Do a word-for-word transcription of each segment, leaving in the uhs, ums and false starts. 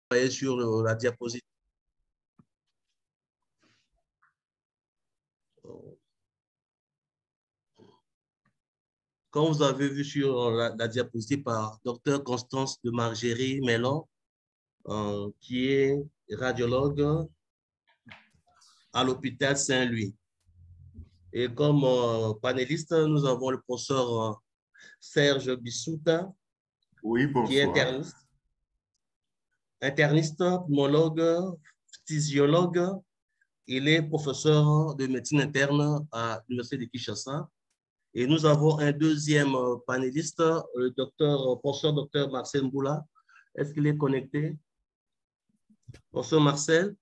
travailler sur le- la diapositive. Comme vous avez vu sur la, la diapositive par docteur Constance de Margerie Mellon, euh, qui est radiologue à l'hôpital Saint-Louis. Et comme euh, panéliste, nous avons le professeur euh, Serge Bissouta, Oui, qui est bonsoir. interniste, interniste, pneumologue, physiologue. Il est professeur de médecine interne à l'Université de Kinshasa. Et nous avons un deuxième euh, panéliste, le docteur, professeur docteur Marcel Mboula. Est-ce qu'il est connecté? Professeur Marcel?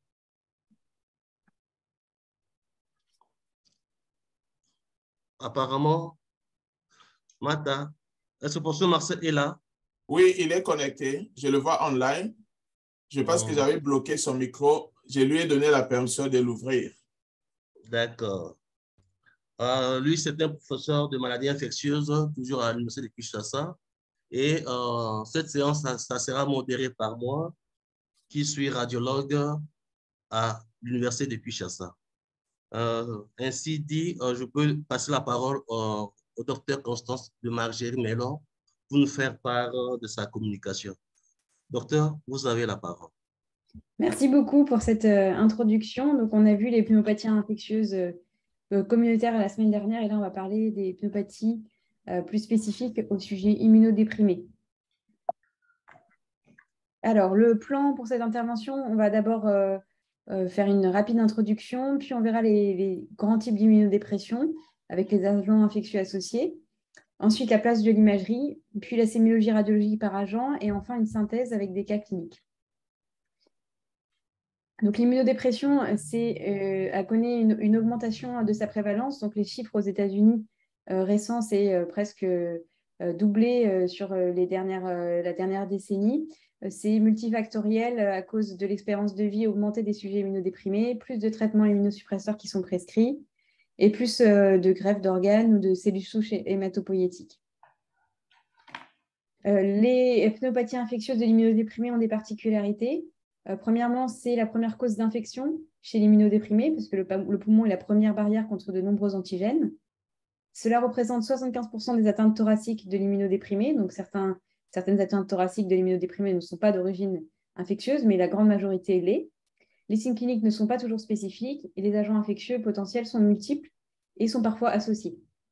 Apparemment, Mata. Est-ce que le professeur Marcel est là? Oui, il est connecté. Je le vois online. Je pense que Hmm, j'avais bloqué son micro. Je lui ai donné la permission de l'ouvrir. d'accord. Euh, lui, c'est un professeur de maladies infectieuses, toujours à l'Université de Kinshasa. Et euh, cette séance, ça, ça sera modérée par moi, qui suis radiologue à l'Université de Kinshasa. Euh, ainsi dit, euh, je peux passer la parole euh, au docteur Constance de Margerie Mellon pour nous faire part euh, de sa communication. Docteur, vous avez la parole. Merci beaucoup pour cette euh, introduction. Donc, on a vu les pneumopathies infectieuses euh, euh, communautaires la semaine dernière et là, on va parler des pneumopathies euh, plus spécifiques au sujet immunodéprimé. Alors, le plan pour cette intervention, on va d'abord euh, euh, faire une rapide introduction, puis on verra les, les grands types d'immunodépression avec les agents infectieux associés. Ensuite, la place de l'imagerie, puis la sémiologie radiologique par agent et enfin une synthèse avec des cas cliniques. Donc, l'immunodépression c'est, euh, a connu une, une augmentation de sa prévalence. Donc, les chiffres aux États-Unis euh, récents, c'est euh, presque euh, doublé euh, sur euh, les dernières, euh, la dernière décennie. Euh, c'est multifactoriel euh, à cause de l'expérience de vie augmentée des sujets immunodéprimés, plus de traitements immunosuppresseurs qui sont prescrits et plus euh, de greffes d'organes ou de cellules souches hématopoïétiques. Euh, les pneumopathies infectieuses de l'immunodéprimé ont des particularités. Euh, premièrement, c'est la première cause d'infection chez l'immunodéprimé, parce que le, le poumon est la première barrière contre de nombreux antigènes. Cela représente soixante-quinze pour cent des atteintes thoraciques de l'immunodéprimé. Donc, certains, certaines atteintes thoraciques de l'immunodéprimé ne sont pas d'origine infectieuse, mais la grande majorité l'est. Les signes cliniques ne sont pas toujours spécifiques et les agents infectieux potentiels sont multiples et sont parfois associés.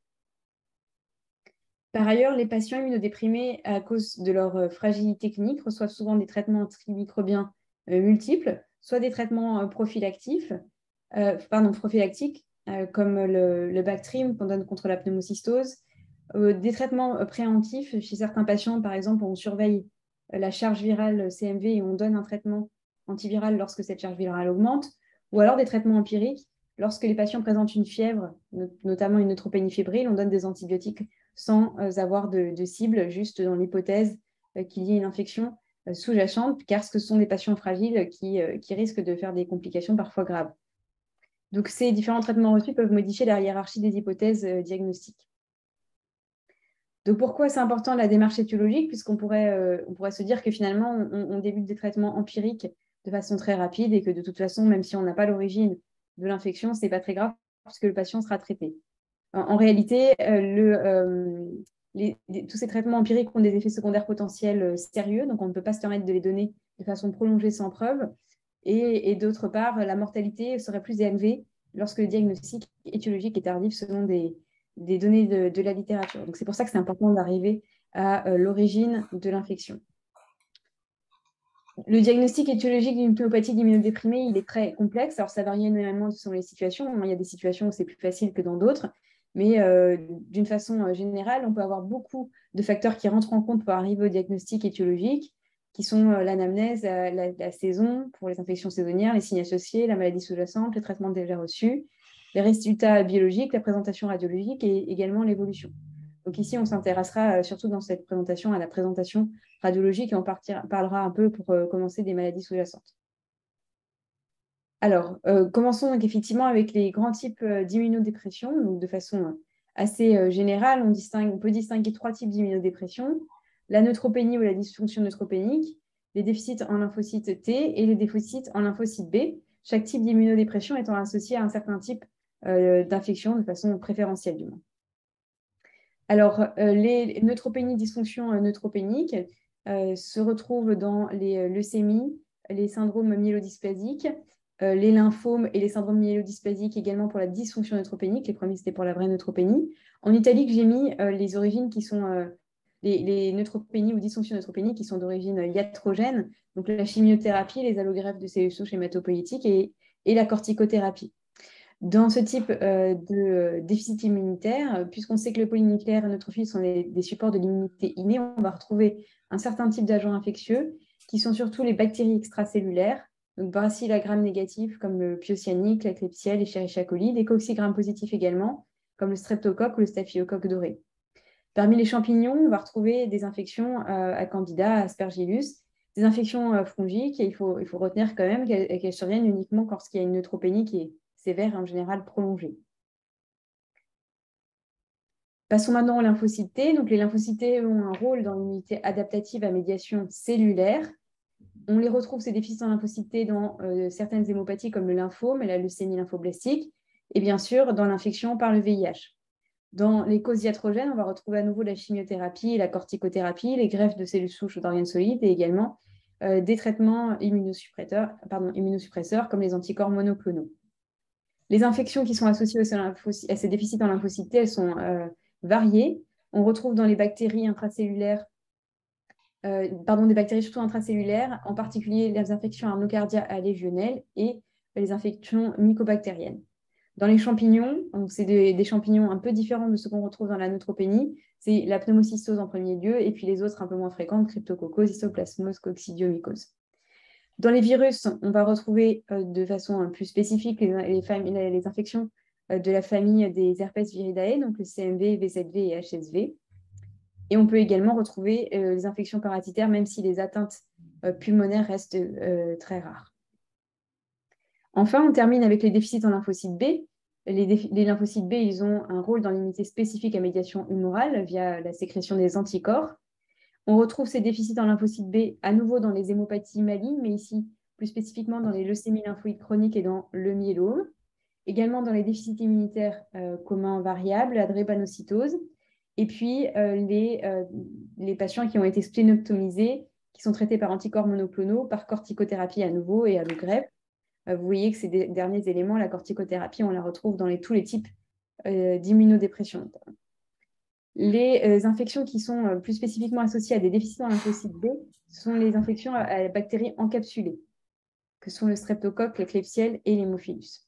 Par ailleurs, les patients immunodéprimés, à cause de leur fragilité clinique, reçoivent souvent des traitements antimicrobiens euh, multiples, soit des traitements euh, prophylactifs, euh, pardon, prophylactiques, euh, comme le, le Bactrim qu'on donne contre la pneumocystose, euh, des traitements euh, préemptifs. Chez certains patients, par exemple, on surveille euh, la charge virale C M V et on donne un traitement antiviral lorsque cette charge virale augmente, ou alors des traitements empiriques. Lorsque les patients présentent une fièvre, not notamment une neutropénie fébrile, on donne des antibiotiques sans euh, avoir de, de cible, juste dans l'hypothèse euh, qu'il y ait une infection euh, sous-jacente, car ce sont des patients fragiles qui, euh, qui risquent de faire des complications parfois graves. Donc, ces différents traitements reçus peuvent modifier la hiérarchie des hypothèses euh, diagnostiques. Donc, pourquoi c'est important la démarche étiologique? Puisqu'on pourrait, euh, on pourrait se dire que finalement, on, on débute des traitements empiriques de façon très rapide et que de toute façon, même si on n'a pas l'origine de l'infection, ce n'est pas très grave puisque le patient sera traité. En, en réalité, euh, le, euh, les, les, tous ces traitements empiriques ont des effets secondaires potentiels euh, sérieux, donc on ne peut pas se permettre de les donner de façon prolongée sans preuve. Et, et d'autre part, la mortalité serait plus élevée lorsque le diagnostic étiologique est tardif selon des, des données de, de la littérature. Donc, c'est pour ça que c'est important d'arriver à euh, l'origine de l'infection. Le diagnostic étiologique d'une pneumopathie d'immunodéprimé, il est très complexe. Alors, ça varie énormément selon les situations. Il y a des situations où c'est plus facile que dans d'autres. Mais euh, d'une façon générale, on peut avoir beaucoup de facteurs qui rentrent en compte pour arriver au diagnostic étiologique, qui sont euh, l'anamnèse, la, la, la saison pour les infections saisonnières, les signes associés, la maladie sous-jacente, les traitements déjà reçus, les résultats biologiques, la présentation radiologique et également l'évolution. Donc ici, on s'intéressera euh, surtout dans cette présentation à la présentation radiologique et on partira, parlera un peu pour euh, commencer des maladies sous-jacentes. Alors, euh, commençons donc effectivement avec les grands types euh, d'immunodépression. Donc, de façon euh, assez euh, générale, on, distingue, on peut distinguer trois types d'immunodépression. La neutropénie ou la dysfonction neutropénique, les déficits en lymphocyte T et les déficits en lymphocyte B, chaque type d'immunodépression étant associé à un certain type euh, d'infection de façon préférentielle du moins. Alors, euh, les neutropénies, dysfonctions euh, neutropéniques euh, se retrouvent dans les euh, leucémies, les syndromes myélodysplasiques, euh, les lymphomes et les syndromes myélodysplasiques également pour la dysfonction neutropénique. Les premiers, c'était pour la vraie neutropénie. En italique, j'ai mis euh, les origines qui sont euh, les, les neutropénies ou dysfonctions neutropéniques qui sont d'origine iatrogène, donc la chimiothérapie, les allogreffes de cellules souches hématopoïétiques et, et la corticothérapie. Dans ce type euh, de euh, déficit immunitaire, puisqu'on sait que le polynucléaire et neutrophile sont des, des supports de l'immunité innée, on va retrouver un certain type d'agents infectieux qui sont surtout les bactéries extracellulaires, donc Bacilles à gram négatifs comme le piocyanite, la Klebsiella, l'Escherichia coli, des cocci-gram positifs également, comme le streptocoque ou le staphylocoque doré. Parmi les champignons, on va retrouver des infections euh, à Candida, à Aspergillus, des infections euh, fongiques, et il faut, il faut retenir quand même qu'elles qu'elles surviennent uniquement lorsqu'il y a une neutropénie qui est sévère et en général prolongée. Passons maintenant aux lymphocytes T. Donc, les lymphocytes T ont un rôle dans l'immunité adaptative à médiation cellulaire. On les retrouve, ces déficits en lymphocytes T, dans euh, certaines hémopathies comme le lymphome et la leucémie lymphoblastique, et bien sûr dans l'infection par le V I H. Dans les causes iatrogènes, on va retrouver à nouveau la chimiothérapie, la corticothérapie, les greffes de cellules souches d'organes solides et également euh, des traitements immunosuppresseurs, pardon, immunosuppresseurs comme les anticorps monoclonaux. Les infections qui sont associées à ces déficits en lymphocytes T, elles sont euh, variées. On retrouve dans les bactéries intracellulaires, euh, pardon, des bactéries surtout intracellulaires, en particulier les infections à nocardia à légionnelle et les infections mycobactériennes. Dans les champignons, c'est des, des champignons un peu différents de ce qu'on retrouve dans la neutropénie, c'est la pneumocystose en premier lieu, et puis les autres un peu moins fréquentes, cryptococcose, histoplasmose, coccidiomycose. Dans les virus, on va retrouver euh, de façon plus spécifique les, les, les infections euh, de la famille des herpès viridae, donc le C M V, V Z V et H S V. Et on peut également retrouver euh, les infections parasitaires, même si les atteintes euh, pulmonaires restent euh, très rares. Enfin, on termine avec les déficits en lymphocytes B. Les, les lymphocytes B, ils ont un rôle dans l'immunité spécifique à médiation humorale via la sécrétion des anticorps. On retrouve ces déficits en lymphocytes B à nouveau dans les hémopathies malignes, mais ici plus spécifiquement dans les leucémies lymphoïdes chroniques et dans le myélome. Également dans les déficits immunitaires euh, communs variables, la drépanocytose. Et puis euh, les, euh, les patients qui ont été splénectomisés, qui sont traités par anticorps monoclonaux, par corticothérapie à nouveau et allogreffe. Euh, vous voyez que ces derniers éléments, la corticothérapie, on la retrouve dans les, tous les types euh, d'immunodépression. Les euh, infections qui sont euh, plus spécifiquement associées à des déficits en lymphocytes B, ce sont les infections à, à bactéries encapsulées, que sont le streptocoque, le Klebsiella et l'hémophilus.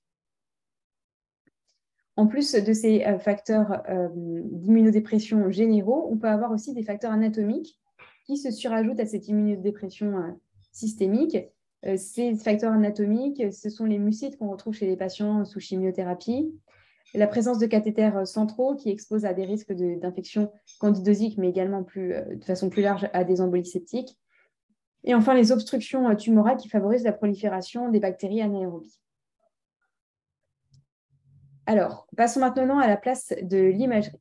En plus de ces euh, facteurs euh, d'immunodépression généraux, on peut avoir aussi des facteurs anatomiques qui se surajoutent à cette immunodépression euh, systémique. Euh, ces facteurs anatomiques, ce sont les mucites qu'on retrouve chez les patients sous chimiothérapie, la présence de cathéters centraux qui exposent à des risques d'infection candidosique, mais également plus, euh, de façon plus large à des embolies septiques. Et enfin, les obstructions tumorales qui favorisent la prolifération des bactéries anaérobies. Alors, passons maintenant à la place de l'imagerie.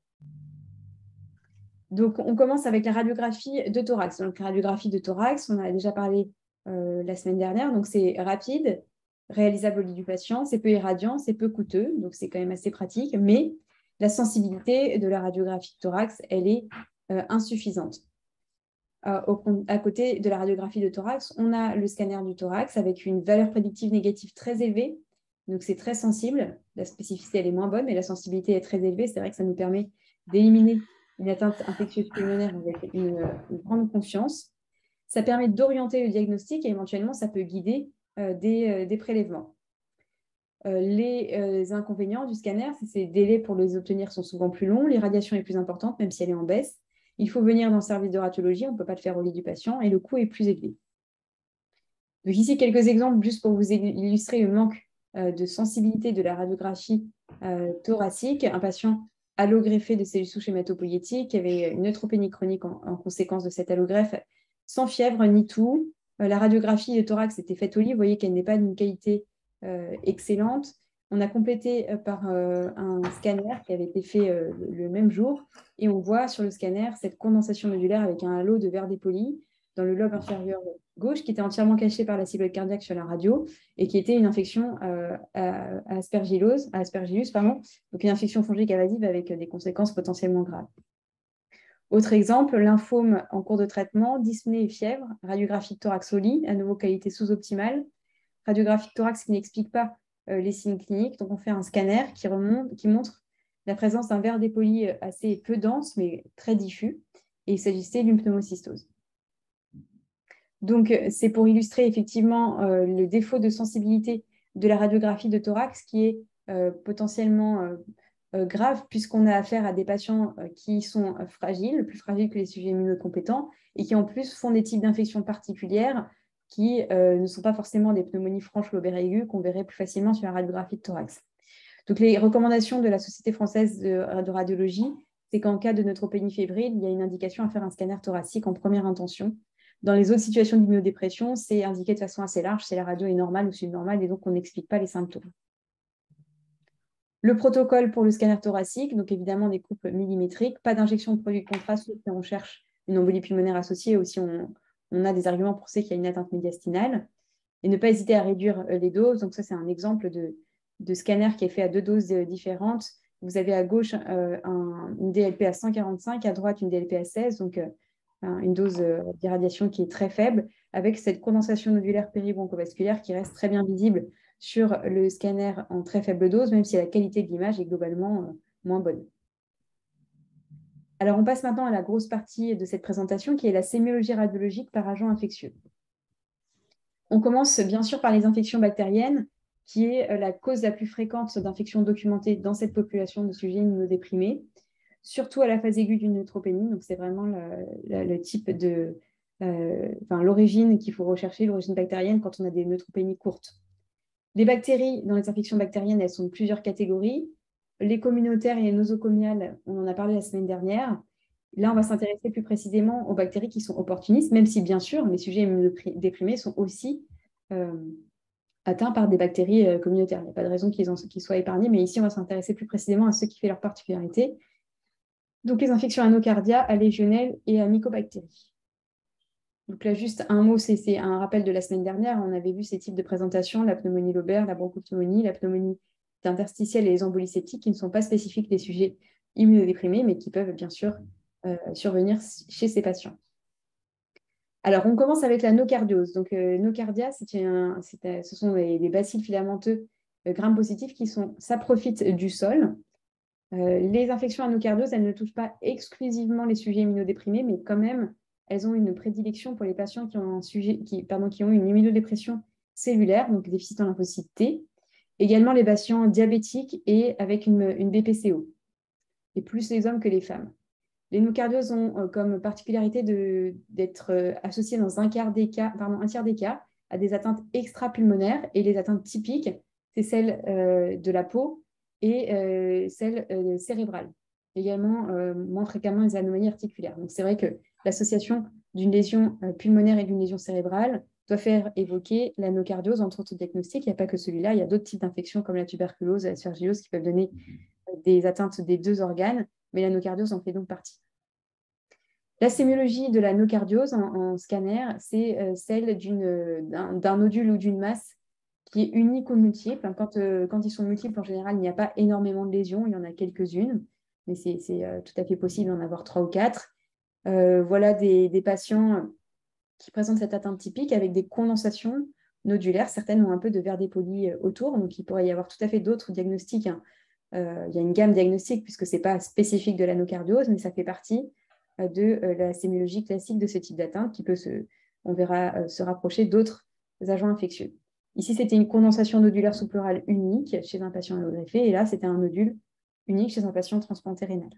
Donc, on commence avec la radiographie de thorax. Donc, la radiographie de thorax, on en a déjà parlé euh, la semaine dernière. Donc, c'est rapide, réalisable au lit du patient, c'est peu irradiant, c'est peu coûteux, donc c'est quand même assez pratique, mais la sensibilité de la radiographie de thorax, elle est euh, insuffisante. Euh, au, à côté de la radiographie de thorax, on a le scanner du thorax avec une valeur prédictive négative très élevée. Donc, c'est très sensible. La spécificité, elle est moins bonne, mais la sensibilité est très élevée. C'est vrai que ça nous permet d'éliminer une atteinte infectieuse pulmonaire avec une, une grande confiance. Ça permet d'orienter le diagnostic et éventuellement, ça peut guider euh, des, euh, des prélèvements. Euh, les euh, inconvénients du scanner, c'est que ces délais pour les obtenir sont souvent plus longs. L'irradiation est plus importante, même si elle est en baisse. Il faut venir dans le service de radiologie, on ne peut pas le faire au lit du patient et le coût est plus élevé. Donc ici, quelques exemples juste pour vous illustrer le manque euh, de sensibilité de la radiographie euh, thoracique. Un patient allogreffé de cellules souches hématopoïétiques qui avait une neutropénie chronique en, en conséquence de cette allogreffe, sans fièvre ni tout. Euh, la radiographie de thorax était faite au lit. Vous voyez qu'elle n'est pas d'une qualité euh, excellente. On a complété euh, par euh, un scanner qui avait été fait euh, le, le même jour. Et on voit sur le scanner cette condensation nodulaire avec un halo de verre dépoli. dans le lobe inférieur gauche qui était entièrement caché par la cible cardiaque sur la radio et qui était une infection euh, à, à aspergillose, à aspergillus, pardon, donc une infection fongique invasive avec des conséquences potentiellement graves. Autre exemple, lymphome en cours de traitement, dyspnée et fièvre, radiographie de thorax au lit, à nouveau qualité sous-optimale, radiographie de thorax qui n'explique pas euh, les signes cliniques, donc on fait un scanner qui, remonte, qui montre la présence d'un verre dépoli assez peu dense mais très diffus, et il s'agissait d'une pneumocystose. Donc, c'est pour illustrer effectivement euh, le défaut de sensibilité de la radiographie de thorax qui est euh, potentiellement euh, euh, grave puisqu'on a affaire à des patients euh, qui sont euh, fragiles, plus fragiles que les sujets immunocompétents et qui en plus font des types d'infections particulières qui euh, ne sont pas forcément des pneumonies franches lobaires aiguës qu'on verrait plus facilement sur la radiographie de thorax. Donc, les recommandations de la Société française de, de radiologie, c'est qu'en cas de neutropénie fébrile, il y a une indication à faire un scanner thoracique en première intention. Dans les autres situations d'immunodépression, c'est indiqué de façon assez large si la radio est normale ou subnormale et donc on n'explique pas les symptômes. Le protocole pour le scanner thoracique, donc évidemment des coupes millimétriques, pas d'injection de produits de contraste si on cherche une embolie pulmonaire associée ou si on, on a des arguments pour penser qu'il y a une atteinte médiastinale. Et ne pas hésiter à réduire les doses. Donc ça, c'est un exemple de, de scanner qui est fait à deux doses différentes. Vous avez à gauche euh, un, une D L P à cent quarante-cinq, à droite une D L P à seize, donc euh, une dose d'irradiation qui est très faible, avec cette condensation nodulaire péribroncovasculaire qui reste très bien visible sur le scanner en très faible dose, même si la qualité de l'image est globalement euh, moins bonne. Alors, on passe maintenant à la grosse partie de cette présentation, qui est la sémiologie radiologique par agent infectieux. On commence bien sûr par les infections bactériennes, qui est la cause la plus fréquente d'infections documentées dans cette population de sujets immunodéprimés, surtout à la phase aiguë d'une neutropénie. Donc, c'est vraiment le, le, le type de, euh, enfin, l'origine qu'il faut rechercher, l'origine bactérienne quand on a des neutropénies courtes. Les bactéries, dans les infections bactériennes, elles sont de plusieurs catégories. Les communautaires et les nosocomiales, on en a parlé la semaine dernière. Là, on va s'intéresser plus précisément aux bactéries qui sont opportunistes, même si, bien sûr, les sujets immunodéprimés sont aussi euh, atteints par des bactéries euh, communautaires. Il n'y a pas de raison qu'ils, en, qu'ils soient épargnés, mais ici, on va s'intéresser plus précisément à ce qui fait leur particularité. Donc, les infections à nocardia, à légionelles et à mycobactéries. Donc là, juste un mot, c'est, c'est un rappel de la semaine dernière. On avait vu ces types de présentations, la pneumonie lobaire, la bronchopneumonie, la pneumonie interstitielle et les embolies septiques qui ne sont pas spécifiques des sujets immunodéprimés, mais qui peuvent bien sûr euh, survenir chez ces patients. Alors, on commence avec la nocardiose. Donc, euh, nocardia, c'est un, c'est un, ce sont des, des bacilles filamenteux euh, gram-positifs qui sont, ça profite du sol. Euh, les infections à nocardiose, elles ne touchent pas exclusivement les sujets immunodéprimés, mais quand même, elles ont une prédilection pour les patients qui ont, un sujet, qui, pardon, qui ont une immunodépression cellulaire, donc déficit en lymphocyte T. Également les patients diabétiques et avec une, une B P C O, et plus les hommes que les femmes. Les nocardioses ont euh, comme particularité de, d'être euh, associées dans un, quart des cas, pardon, un tiers des cas à des atteintes extrapulmonaires, et les atteintes typiques, c'est celles euh, de la peau et euh, celles euh, cérébrales. Également, euh, moins fréquemment, les anomalies articulaires. Donc, c'est vrai que l'association d'une lésion euh, pulmonaire et d'une lésion cérébrale doit faire évoquer la nocardiose, entre autres diagnostics. Il n'y a pas que celui-là, il y a d'autres types d'infections comme la tuberculose et l'aspergillose qui peuvent donner des atteintes des deux organes, mais la nocardiose en fait donc partie. La sémiologie de la nocardiose en, en scanner, c'est euh, celle d'une, d'un, d'un nodule ou d'une masse qui est unique ou multiple. Quand, euh, quand ils sont multiples, en général, il n'y a pas énormément de lésions, il y en a quelques-unes, mais c'est, c'est euh, tout à fait possible d'en avoir trois ou quatre. Euh, voilà des, des patients qui présentent cette atteinte typique avec des condensations nodulaires. Certaines ont un peu de verre dépoli autour, donc il pourrait y avoir tout à fait d'autres diagnostics. Hein. Euh, il y a une gamme diagnostique puisque ce n'est pas spécifique de la nocardiose, mais ça fait partie euh, de euh, la sémiologie classique de ce type d'atteinte qui peut, se, on verra, euh, se rapprocher d'autres agents infectieux. Ici, c'était une condensation nodulaire sous-pleurale unique chez un patient allogreffé, et là, c'était un nodule unique chez un patient transplanté rénal.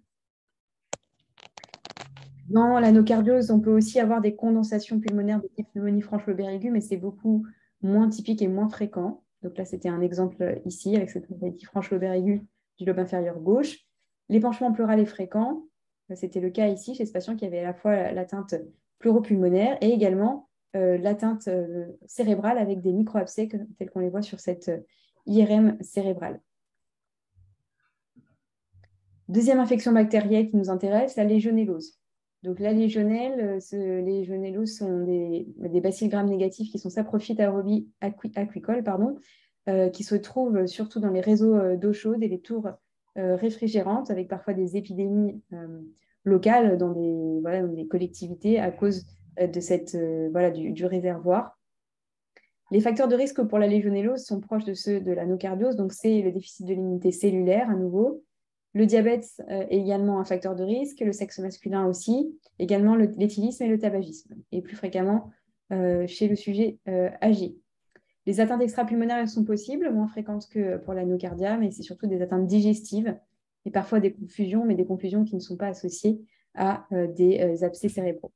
Dans la nocardiose, on peut aussi avoir des condensations pulmonaires de type pneumonie franche lobaire aiguë, mais c'est beaucoup moins typique et moins fréquent. Donc là, c'était un exemple ici avec cette pneumonie franche lobaire aiguë du lobe inférieur gauche. L'épanchement pleural est fréquent. C'était le cas ici chez ce patient qui avait à la fois l'atteinte pleuropulmonaire et également euh, l'atteinte euh, cérébrale avec des micro-abcès tels qu'on les voit sur cette euh, I R M cérébrale. Deuxième infection bactérienne qui nous intéresse, la légionellose. Donc, la légionelle, ce, les légionelloses sont des, des bacilles gram négatifs qui sont saprophytes aérobies acqui, aquicoles, pardon, euh, qui se trouvent surtout dans les réseaux euh, d'eau chaude et les tours euh, réfrigérantes, avec parfois des épidémies euh, locales dans des, voilà, dans des collectivités à cause euh, de cette, euh, voilà, du, du réservoir. Les facteurs de risque pour la légionellose sont proches de ceux de la nocardiose, donc c'est le déficit de l'immunité cellulaire à nouveau. Le diabète euh, est également un facteur de risque, le sexe masculin aussi, également l'éthylisme et le tabagisme, et plus fréquemment euh, chez le sujet euh, âgé. Les atteintes extrapulmonaires sont possibles, moins fréquentes que pour la nocardia, mais c'est surtout des atteintes digestives et parfois des confusions, mais des confusions qui ne sont pas associées à euh, des euh, abcès cérébraux.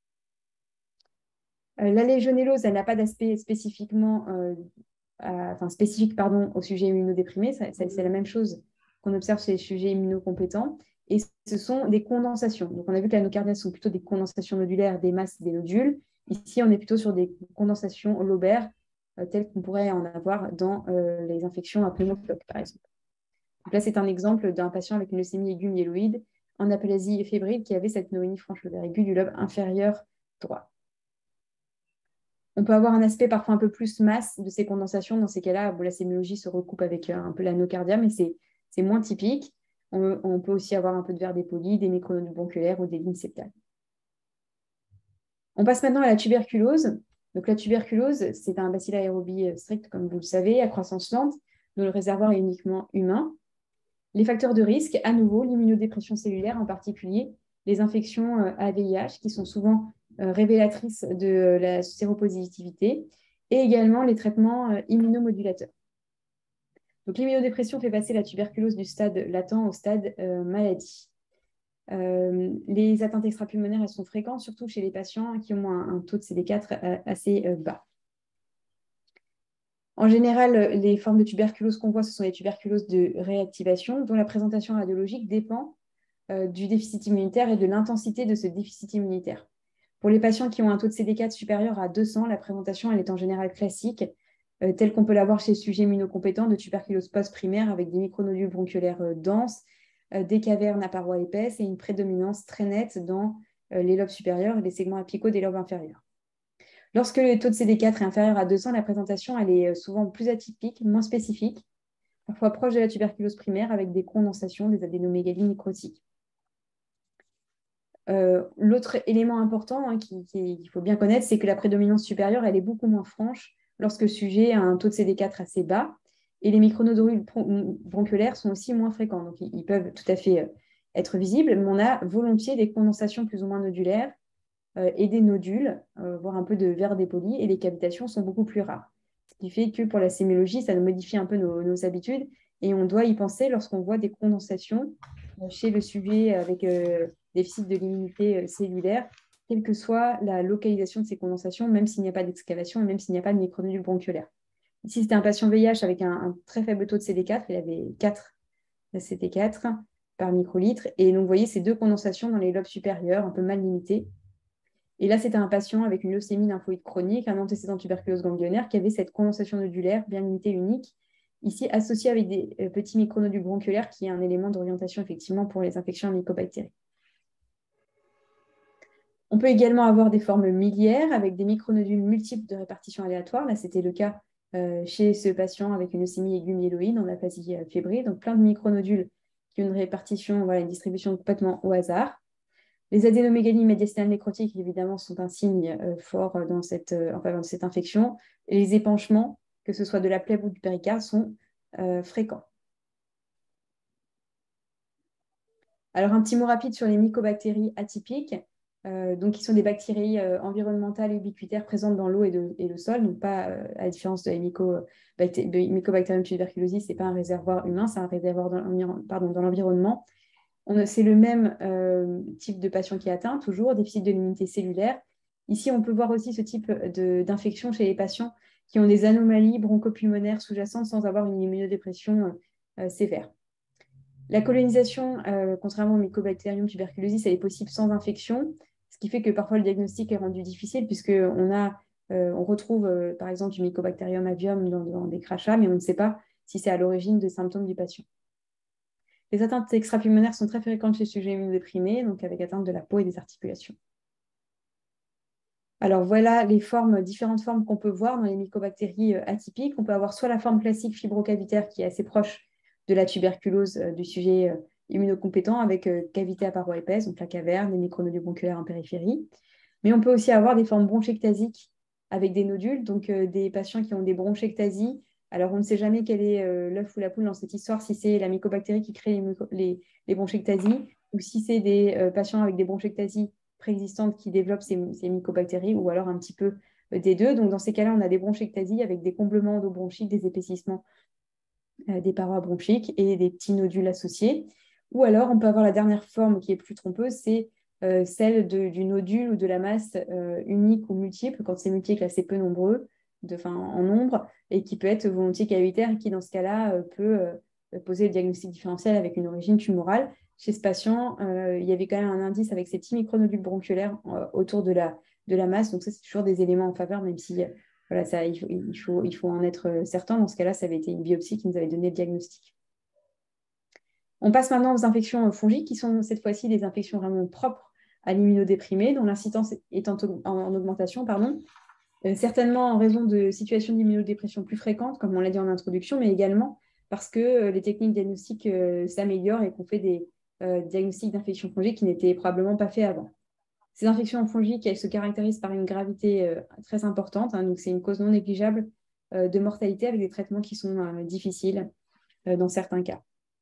Euh, la légionellose, elle n'a pas d'aspect spécifiquement, euh, à, enfin, spécifique pardon, au sujet immunodéprimé. Ça, ça, c'est la même chose qu'on observe chez les sujets immunocompétents. Et ce sont des condensations. Donc, on a vu que la nocardia sont plutôt des condensations nodulaires, des masses, des nodules. Ici, on est plutôt sur des condensations lobaires, euh, telles qu'on pourrait en avoir dans euh, les infections à pneumocoque, par exemple. Donc là, c'est un exemple d'un patient avec une leucémie aiguë myéloïde en aplasie fébrile qui avait cette pneumonie franche lobaire aiguë du lobe inférieur droit. On peut avoir un aspect parfois un peu plus masse de ces condensations. Dans ces cas-là, bon, la sémiologie se recoupe avec un peu la nocardia, mais c'est moins typique. On, on peut aussi avoir un peu de verre dépoli, des micronodules bronculaires ou des lignes septales. On passe maintenant à la tuberculose. Donc, la tuberculose, c'est un bacille aérobie strict, comme vous le savez, à croissance lente, dont le réservoir est uniquement humain. Les facteurs de risque, à nouveau, l'immunodépression cellulaire, en particulier les infections à V I H, qui sont souvent révélatrices de la séropositivité, et également les traitements immunomodulateurs. Donc, l'immunodépression fait passer la tuberculose du stade latent au stade euh, maladie. Euh, les atteintes extrapulmonaires, elles sont fréquentes, surtout chez les patients qui ont un, un taux de C D quatre assez euh, bas. En général, les formes de tuberculose qu'on voit, ce sont les tuberculoses de réactivation, dont la présentation radiologique dépend euh, du déficit immunitaire et de l'intensité de ce déficit immunitaire. Pour les patients qui ont un taux de C D quatre supérieur à deux cents, la présentation elle est en général classique, euh, telle qu'on peut l'avoir chez les sujets immunocompétents de tuberculose post-primaire avec des micronodules bronchiolaires euh, denses, euh, des cavernes à parois épaisses et une prédominance très nette dans euh, les lobes supérieurs et les segments apicaux des lobes inférieurs. Lorsque le taux de C D quatre est inférieur à deux cents, la présentation elle est souvent plus atypique, moins spécifique, parfois proche de la tuberculose primaire avec des condensations, des adénomégalies nécrotiques. Euh, L'autre élément important hein, qu'il qui, qui faut bien connaître, c'est que la prédominance supérieure elle est beaucoup moins franche lorsque le sujet a un taux de C D quatre assez bas et les micronodules bronchiolaires sont aussi moins fréquents. Donc, ils, ils peuvent tout à fait être visibles, mais on a volontiers des condensations plus ou moins nodulaires et des nodules, euh, voire un peu de verre dépoli, et les cavitations sont beaucoup plus rares. Ce qui fait que pour la sémiologie, ça nous modifie un peu nos, nos habitudes, et on doit y penser lorsqu'on voit des condensations chez le sujet avec euh, déficit de l'immunité cellulaire, quelle que soit la localisation de ces condensations, même s'il n'y a pas d'excavation et même s'il n'y a pas de micronodule bronchiolaire. Ici, c'était un patient V I H avec un, un très faible taux de C D quatre, il avait quatre C D quatre par microlitre, et donc vous voyez ces deux condensations dans les lobes supérieurs, un peu mal limitées. Et là, c'était un patient avec une leucémie lymphoïde chronique, un antécédent tuberculose ganglionnaire qui avait cette condensation nodulaire bien limitée, unique, ici associée avec des euh, petits micronodules bronchiolaires qui est un élément d'orientation effectivement pour les infections à mycobactéries. On peut également avoir des formes miliaires avec des micronodules multiples de répartition aléatoire. Là, c'était le cas euh, chez ce patient avec une leucémie aiguë myéloïde en aplasie euh, fébrile. Donc, plein de micronodules qui ont une répartition, voilà, une distribution complètement au hasard. Les adénomégalies médiastinales nécrotiques, évidemment, sont un signe euh, fort dans cette, euh, enfin, dans cette infection. Et les épanchements, que ce soit de la plèvre ou du péricarde, sont euh, fréquents. Alors, un petit mot rapide sur les mycobactéries atypiques, euh, donc, qui sont des bactéries euh, environnementales et ubiquitaires présentes dans l'eau et, et le sol, donc pas, euh, à la différence de la Mycobacterium tuberculosis, ce n'est pas un réservoir humain, c'est un réservoir dans l'environnement. C'est le même euh, type de patient qui est atteint, toujours, déficit de l'immunité cellulaire. Ici, on peut voir aussi ce type d'infection chez les patients qui ont des anomalies bronchopulmonaires sous-jacentes sans avoir une immunodépression euh, sévère. La colonisation, euh, contrairement au Mycobacterium tuberculosis, elle est possible sans infection, ce qui fait que parfois le diagnostic est rendu difficile puisqu'on a, euh, on retrouve euh, par exemple du Mycobacterium avium dans, dans des crachats, mais on ne sait pas si c'est à l'origine des symptômes du patient. Les atteintes extrapulmonaires sont très fréquentes chez les sujets immunodéprimés, donc avec atteinte de la peau et des articulations. Alors voilà les formes, différentes formes qu'on peut voir dans les mycobactéries atypiques. On peut avoir soit la forme classique fibrocavitaire qui est assez proche de la tuberculose du sujet immunocompétent avec cavité à parois épaisses, donc la caverne, les micronodules bronchiolaires en périphérie. Mais on peut aussi avoir des formes bronchectasiques avec des nodules, donc euh, des patients qui ont des bronchectasies. Alors, on ne sait jamais quel est euh, l'œuf ou la poule dans cette histoire, si c'est la mycobactérie qui crée les, les, les bronchectasies ou si c'est des euh, patients avec des bronchectasies préexistantes qui développent ces, ces mycobactéries ou alors un petit peu euh, des deux. Donc, dans ces cas-là, on a des bronchectasies avec des comblements endobronchiques, des épaississements euh, des parois bronchiques et des petits nodules associés. Ou alors, on peut avoir la dernière forme qui est plus trompeuse, c'est Euh, celle de, du nodule ou de la masse euh, unique ou multiple, quand c'est multiple, assez peu nombreux, de, enfin, en nombre, et qui peut être volontiers cavitaire, et qui, dans ce cas-là, euh, peut euh, poser le diagnostic différentiel avec une origine tumorale. Chez ce patient, euh, il y avait quand même un indice avec ces petits micronodules bronchiolaires euh, autour de la, de la masse, donc ça, c'est toujours des éléments en faveur, même si euh, voilà, ça, il, faut, il, faut, il faut en être certain. Dans ce cas-là, ça avait été une biopsie qui nous avait donné le diagnostic. On passe maintenant aux infections fongiques, qui sont cette fois-ci des infections vraiment propres à l'immunodéprimé, dont l'incidence est en, en augmentation, pardon. Euh, certainement en raison de situations d'immunodépression plus fréquentes, comme on l'a dit en introduction, mais également parce que euh, les techniques diagnostiques euh, s'améliorent et qu'on fait des euh, diagnostics d'infections fongiques qui n'étaient probablement pas faits avant. Ces infections fongiques, elles se caractérisent par une gravité euh, très importante, hein, donc c'est une cause non négligeable euh, de mortalité avec des traitements qui sont euh, difficiles euh, dans certains cas.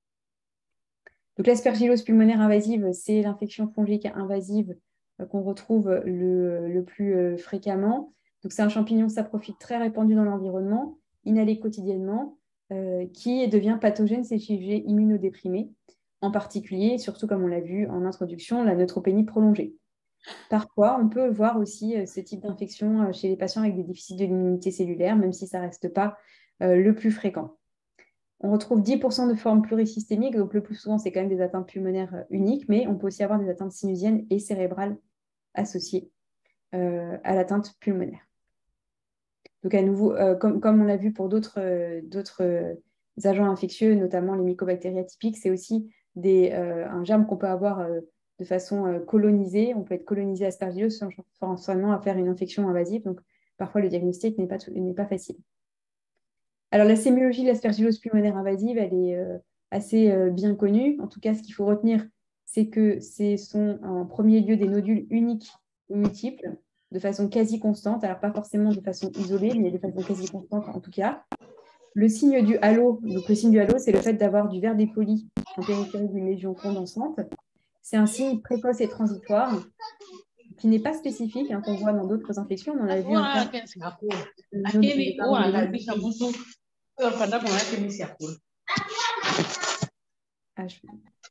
Donc l'aspergillose pulmonaire invasive, c'est l'infection fongique invasive euh, qu'on retrouve le, le plus euh, fréquemment. Donc c'est un champignon saprophyte très répandu dans l'environnement, inhalé quotidiennement, euh, qui devient pathogène chez les sujets immunodéprimés, en particulier, surtout comme on l'a vu en introduction, la neutropénie prolongée. Parfois, on peut voir aussi euh, ce type d'infection euh, chez les patients avec des déficits de l'immunité cellulaire, même si ça ne reste pas euh, le plus fréquent. On retrouve dix pour cent de formes plurisystémiques, donc le plus souvent, c'est quand même des atteintes pulmonaires uniques, mais on peut aussi avoir des atteintes sinusiennes et cérébrales associées euh, à l'atteinte pulmonaire. Donc à nouveau, euh, comme, comme on l'a vu pour d'autres euh, d'autres euh, agents infectieux, notamment les mycobactéries atypiques, c'est aussi des, euh, un germe qu'on peut avoir euh, de façon euh, colonisée. On peut être colonisé aspergillose sans forcément à faire une infection invasive, donc parfois le diagnostic n'est pas, n'est pas facile. Alors, la sémiologie de l'aspergillose pulmonaire invasive, elle est euh, assez euh, bien connue. En tout cas, ce qu'il faut retenir, c'est que ce sont en premier lieu des nodules uniques ou multiples, de façon quasi constante. Alors, pas forcément de façon isolée, mais de façon quasi constante en tout cas. Le signe du halo, donc le signe du halo, c'est le fait d'avoir du verre dépoli en périphérie d'une lésion condensante. C'est un signe précoce et transitoire qui n'est pas spécifique, hein, qu'on voit dans d'autres infections. On en a vu un cas. Ah, je...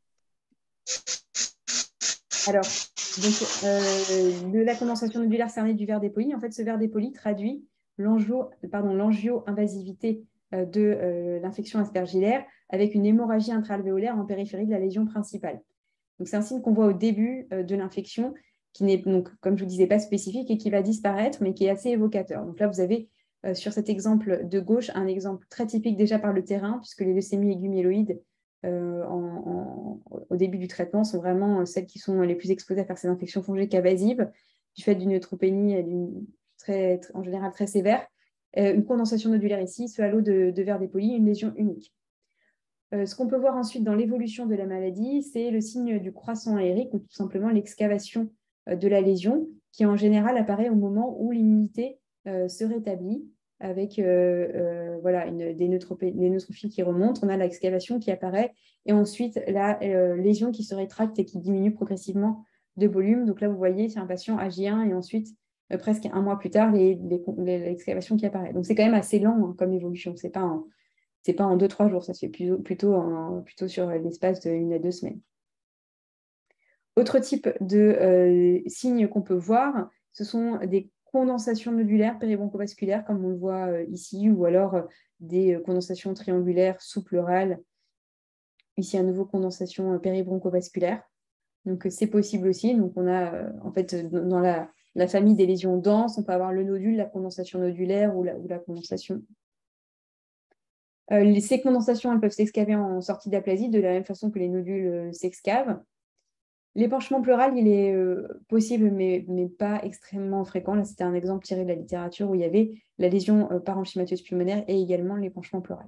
Alors, donc, euh, de la condensation nodulaire cernée du verre dépoli, en fait, ce verre dépoli traduit l'angio-invasivité euh, de euh, l'infection aspergillaire avec une hémorragie intraalvéolaire en périphérie de la lésion principale. Donc, c'est un signe qu'on voit au début euh, de l'infection, qui n'est, donc, comme je vous disais, pas spécifique et qui va disparaître, mais qui est assez évocateur. Donc là, vous avez euh, sur cet exemple de gauche un exemple très typique déjà par le terrain, puisque les leucémies aiguës euh, en, en, au début du traitement sont vraiment celles qui sont les plus exposées à faire ces infections fongiques invasives, du fait d'une neutropénie très, très, en général très sévère. Euh, une condensation nodulaire ici, ce halo de, de verre dépoli, une lésion unique. Euh, ce qu'on peut voir ensuite dans l'évolution de la maladie, c'est le signe du croissant aérique ou tout simplement l'excavation euh, de la lésion qui en général apparaît au moment où l'immunité euh, se rétablit avec euh, euh, voilà, une, des, des neutrophiles qui remontent. On a l'excavation qui apparaît et ensuite la euh, lésion qui se rétracte et qui diminue progressivement de volume. Donc là, vous voyez, c'est un patient A J un et ensuite, euh, presque un mois plus tard, l'excavation qui apparaît. Donc c'est quand même assez lent hein, comme évolution. C'est pas un Ce n'est pas en deux, trois jours, ça se fait plutôt, plutôt, en, plutôt sur l'espace d'une à deux semaines. Autre type de euh, signes qu'on peut voir, ce sont des condensations nodulaires péribronchovasculaires, comme on le voit euh, ici, ou alors euh, des condensations triangulaires sous-pleurales. Ici, à nouveau, condensation péribronchovasculaire. Donc, c'est possible aussi. Donc, on a, euh, en fait, dans la, la famille des lésions denses, on peut avoir le nodule, la condensation nodulaire ou la, ou la condensation Euh, les, ces condensations, elles peuvent s'excaver en sortie d'aplasie de la même façon que les nodules euh, s'excavent. L'épanchement pleural, il est euh, possible, mais, mais pas extrêmement fréquent. Là, c'était un exemple tiré de la littérature où il y avait la lésion euh, parenchymatose pulmonaire et également l'épanchement pleural.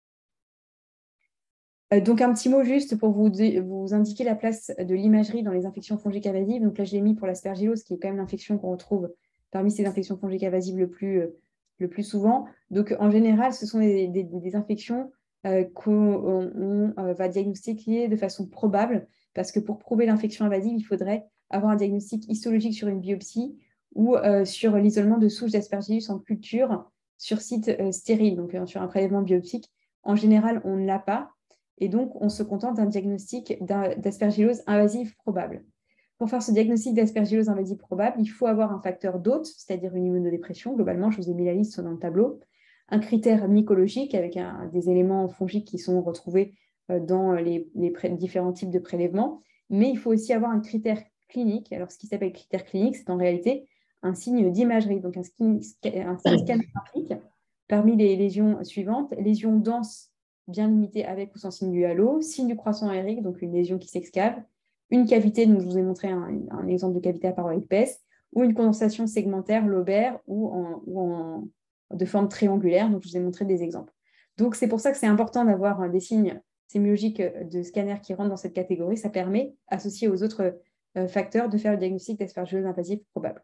Euh, donc, un petit mot juste pour vous, vous indiquer la place de l'imagerie dans les infections fongiques invasives. Donc là, je l'ai mis pour l'aspergillose, qui est quand même l'infection qu'on retrouve parmi ces infections fongiques invasives le plus, euh, le plus souvent. Donc, en général, ce sont des, des, des infections euh, qu'on euh, va diagnostiquer de façon probable, parce que pour prouver l'infection invasive, il faudrait avoir un diagnostic histologique sur une biopsie ou euh, sur l'isolement de souches d'aspergillus en culture sur site euh, stérile, donc euh, sur un prélèvement biopsique. En général, on ne l'a pas. Et donc, on se contente d'un diagnostic d'aspergillose invasive probable. Pour faire ce diagnostic d'aspergillose invasive probable, il faut avoir un facteur d'hôte, c'est-à-dire une immunodépression. Globalement, je vous ai mis la liste dans le tableau. Un critère mycologique avec un, des éléments fongiques qui sont retrouvés dans les, les différents types de prélèvements. Mais il faut aussi avoir un critère clinique. Alors, ce qui s'appelle critère clinique, c'est en réalité un signe d'imagerie, donc un, un scanner graphique parmi les lésions suivantes. Lésions denses bien limitée avec ou sans signe du halo, signe du croissant aérique, donc une lésion qui s'excave, une cavité, donc je vous ai montré un, un exemple de cavité à paroi épaisse, ou une condensation segmentaire lobaire ou, en, ou en, de forme triangulaire, donc je vous ai montré des exemples. Donc c'est pour ça que c'est important d'avoir des signes sémiologiques de scanner qui rentrent dans cette catégorie. Ça permet, associé aux autres euh, facteurs, de faire le diagnostic d'aspergillose invasive probable.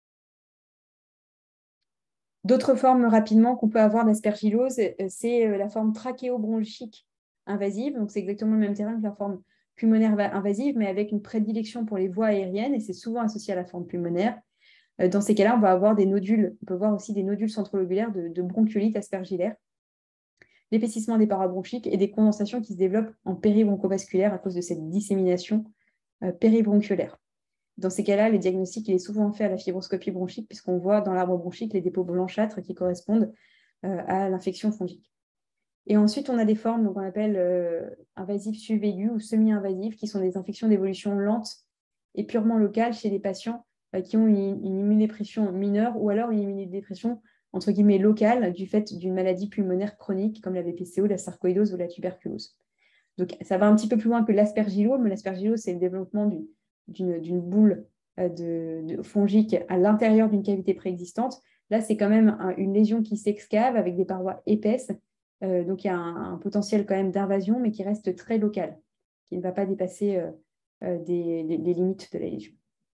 D'autres formes rapidement qu'on peut avoir d'aspergillose, c'est la forme trachéobronchique invasive. Donc, c'est exactement le même terrain que la forme pulmonaire invasive, mais avec une prédilection pour les voies aériennes, et c'est souvent associé à la forme pulmonaire. Dans ces cas-là, on va avoir des nodules. On peut voir aussi des nodules centrolobulaires de, de bronchiolite aspergillaire, l'épaississement des parabronchiques et des condensations qui se développent en péribronchovasculaire à cause de cette dissémination euh, péribronchiolaire. Dans ces cas-là, le diagnostic il est souvent fait à la fibroscopie bronchique, puisqu'on voit dans l'arbre bronchique les dépôts blanchâtres qui correspondent euh, à l'infection fongique. Et ensuite, on a des formes qu'on appelle euh, invasives subaiguës ou semi-invasives, qui sont des infections d'évolution lente et purement locale chez des patients euh, qui ont une, une immunodépression mineure ou alors une immunodépression entre guillemets locale du fait d'une maladie pulmonaire chronique comme la V P C O, la sarcoïdose ou la tuberculose. Donc, ça va un petit peu plus loin que l'aspergillose, mais l'aspergillose, c'est le développement du d'une boule de, de fongique à l'intérieur d'une cavité préexistante. Là, c'est quand même un, une lésion qui s'excave avec des parois épaisses. Euh, donc, il y a un, un potentiel quand même d'invasion, mais qui reste très local, qui ne va pas dépasser euh, euh, des, des, des limites de la lésion.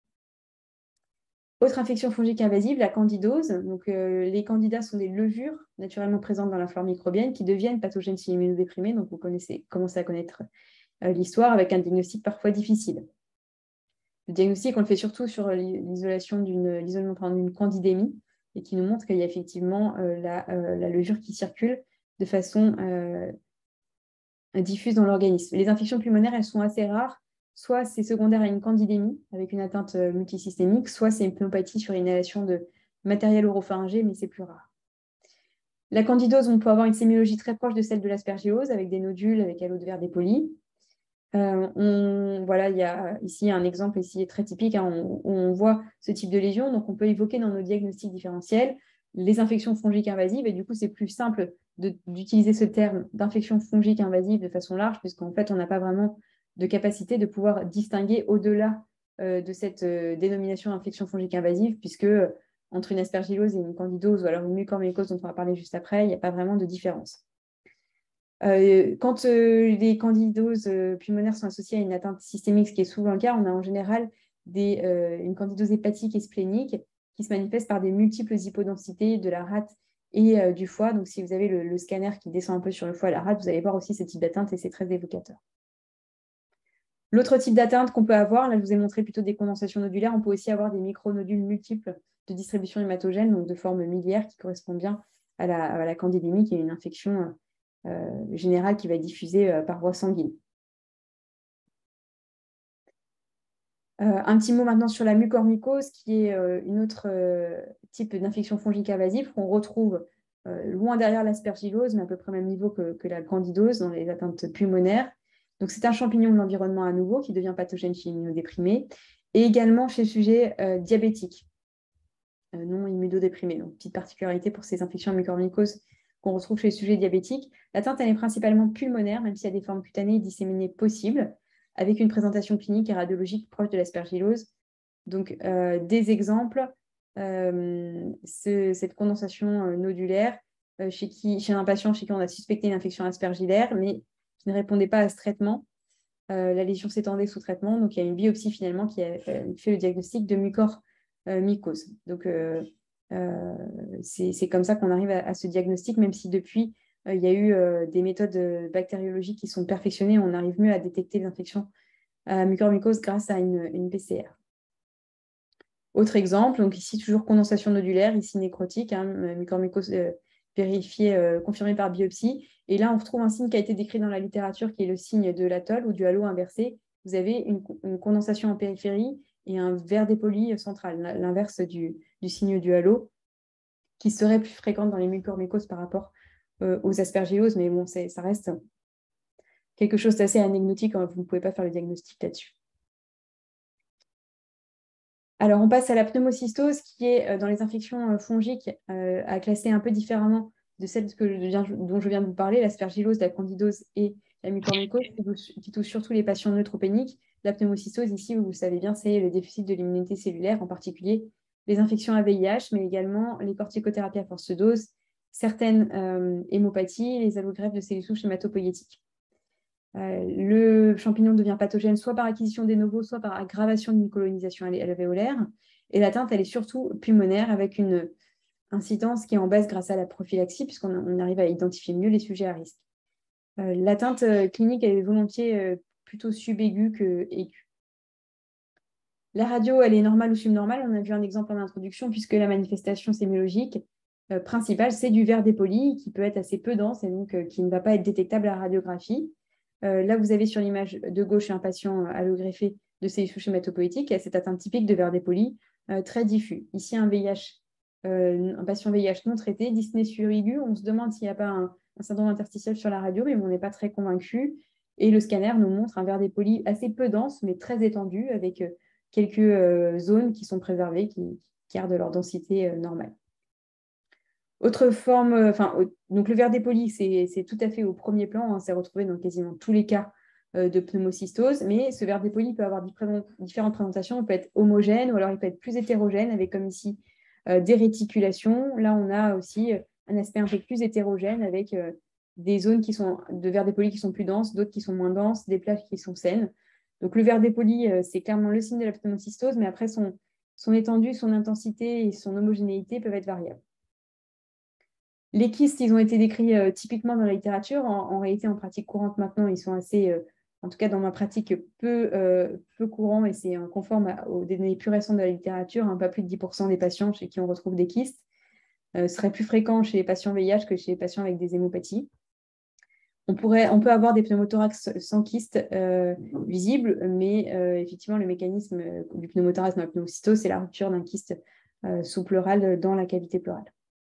Autre infection fongique invasive, la candidose. Donc, euh, les candidats sont des levures naturellement présentes dans la flore microbienne qui deviennent pathogènes chez l'immunodéprimé. Donc, vous connaissez, commencez à connaître euh, l'histoire avec un diagnostic parfois difficile. Le diagnostic, on le fait surtout sur l'isolation d'une l'isolement d'une candidémie et qui nous montre qu'il y a effectivement euh, la, euh, la levure qui circule de façon euh, diffuse dans l'organisme. Les infections pulmonaires, elles sont assez rares. Soit c'est secondaire à une candidémie avec une atteinte multisystémique, soit c'est une pneumopathie sur inhalation de matériel oropharyngé, mais c'est plus rare. La candidose, on peut avoir une sémiologie très proche de celle de l'aspergillose avec des nodules, avec halo de verre dépoli. Euh, on, voilà, il y a ici un exemple ici très typique hein, où on, on voit ce type de lésion. Donc, on peut évoquer dans nos diagnostics différentiels les infections fongiques invasives. Et du coup, c'est plus simple d'utiliser ce terme d'infection fongique invasive de façon large, puisqu'en fait, on n'a pas vraiment de capacité de pouvoir distinguer au-delà euh, de cette euh, dénomination infection fongique invasive, puisque euh, entre une aspergillose et une candidose, ou alors une mucormycose dont on va parler juste après, il n'y a pas vraiment de différence. Euh, quand euh, les candidoses euh, pulmonaires sont associées à une atteinte systémique, ce qui est souvent le cas, on a en général des, euh, une candidose hépatique et splénique qui se manifeste par des multiples hypodensités de la rate et euh, du foie. Donc, si vous avez le, le scanner qui descend un peu sur le foie et la rate, vous allez voir aussi ce type d'atteinte et c'est très évocateur. L'autre type d'atteinte qu'on peut avoir, là, je vous ai montré plutôt des condensations nodulaires, on peut aussi avoir des micronodules multiples de distribution hématogène, donc de forme miliaire, qui correspond bien à la, à la candidémie, qui est une infection Euh, générale qui va être diffusée euh, par voie sanguine. Euh, un petit mot maintenant sur la mucormycose, qui est euh, une autre euh, type d'infection fongique invasive qu'on retrouve euh, loin derrière l'aspergillose, mais à peu près au même niveau que, que la candidose dans les atteintes pulmonaires. Donc, c'est un champignon de l'environnement à nouveau qui devient pathogène chez l'immunodéprimé et également chez le sujet euh, diabétique, euh, non immunodéprimé. Donc, petite particularité pour ces infections à mucormycose qu'on retrouve chez les sujets diabétiques. L'atteinte, elle est principalement pulmonaire, même s'il y a des formes cutanées disséminées possibles, avec une présentation clinique et radiologique proche de l'aspergillose. Donc, euh, des exemples, euh, ce, cette condensation euh, nodulaire euh, chez, qui, chez un patient chez qui on a suspecté une infection aspergillaire, mais qui ne répondait pas à ce traitement. Euh, la lésion s'étendait sous traitement, donc il y a une biopsie finalement qui a euh, fait le diagnostic de mucormycose. Euh, donc, euh, euh, c'est comme ça qu'on arrive à, à ce diagnostic, même si depuis, euh, il y a eu euh, des méthodes bactériologiques qui sont perfectionnées, on arrive mieux à détecter l'infection à mucormycose grâce à une, une P C R. Autre exemple, donc ici toujours condensation nodulaire, ici nécrotique, hein, mucormycose euh, vérifiée, euh, confirmée par biopsie. Et là, on retrouve un signe qui a été décrit dans la littérature, qui est le signe de l'atoll ou du halo inversé. Vous avez une, une condensation en périphérie et un verre dépoli central, l'inverse du, du signe du halo, qui serait plus fréquente dans les mucormycoses par rapport euh, aux aspergilloses, mais bon, ça reste quelque chose d'assez anecdotique, hein, vous ne pouvez pas faire le diagnostic là-dessus. Alors, on passe à la pneumocystose, qui est dans les infections fongiques euh, à classer un peu différemment de celles que je viens, dont je viens de vous parler, l'aspergillose, la candidose et la mucormycose, qui touchent surtout les patients neutropéniques. La pneumocystose, ici, vous le savez bien, c'est le déficit de l'immunité cellulaire, en particulier les infections à V I H, mais également les corticothérapies à forte dose, certaines euh, hémopathies, les allogreffes de cellules souches hématopoïétiques. Euh, le champignon devient pathogène soit par acquisition des novo, soit par aggravation d'une colonisation alvéolaire. Et l'atteinte, elle est surtout pulmonaire avec une incidence qui est en baisse grâce à la prophylaxie, puisqu'on arrive à identifier mieux les sujets à risque. Euh, l'atteinte clinique, elle est volontiers euh, plutôt subaiguë qu'aiguë. La radio, elle est normale ou subnormale. On a vu un exemple en introduction, puisque la manifestation sémiologique euh, principale, c'est du verre dépoli, qui peut être assez peu dense et donc euh, qui ne va pas être détectable à la radiographie. Euh, là, vous avez sur l'image de gauche un patient allogreffé de cellules souches hématopoïétiques et cette atteinte typique de verre dépoli euh, très diffus. Ici, un V I H, euh, un patient V I H non traité, dyspnée aiguë. On se demande s'il n'y a pas un, un syndrome interstitiel sur la radio, mais on n'est pas très convaincu. Et le scanner nous montre un verre dépoli assez peu dense, mais très étendu, avec euh, quelques euh, zones qui sont préservées, qui, qui gardent leur densité euh, normale. Autre forme, enfin, donc le verre dépoli, c'est tout à fait au premier plan, hein, c'est retrouvé dans quasiment tous les cas euh, de pneumocystose, mais ce verre dépoli peut avoir différentes présentations, il peut être homogène ou alors il peut être plus hétérogène, avec comme ici euh, des réticulations. Là, on a aussi un aspect un peu plus hétérogène avec euh, des zones qui sont de verre dépoli qui sont plus denses, d'autres qui sont moins denses, des plaques qui sont saines. Donc le verre dépoli, euh, c'est clairement le signe de la pneumocystose, mais après son, son étendue, son intensité et son homogénéité peuvent être variables. Les kystes, ils ont été décrits euh, typiquement dans la littérature. En, en réalité, en pratique courante maintenant, ils sont assez, euh, en tout cas dans ma pratique, peu, euh, peu courants et c'est euh, conforme à, aux données plus récentes de la littérature. Hein, pas plus de dix pour cent des patients chez qui on retrouve des kystes. Euh, ce serait plus fréquent chez les patients V I H que chez les patients avec des hémopathies. On, pourrait, on peut avoir des pneumothorax sans kyste euh, visibles, mais euh, effectivement, le mécanisme du pneumothorax dans la pneumocystose, c'est la rupture d'un kyste euh, sous-pleural dans la cavité pleurale.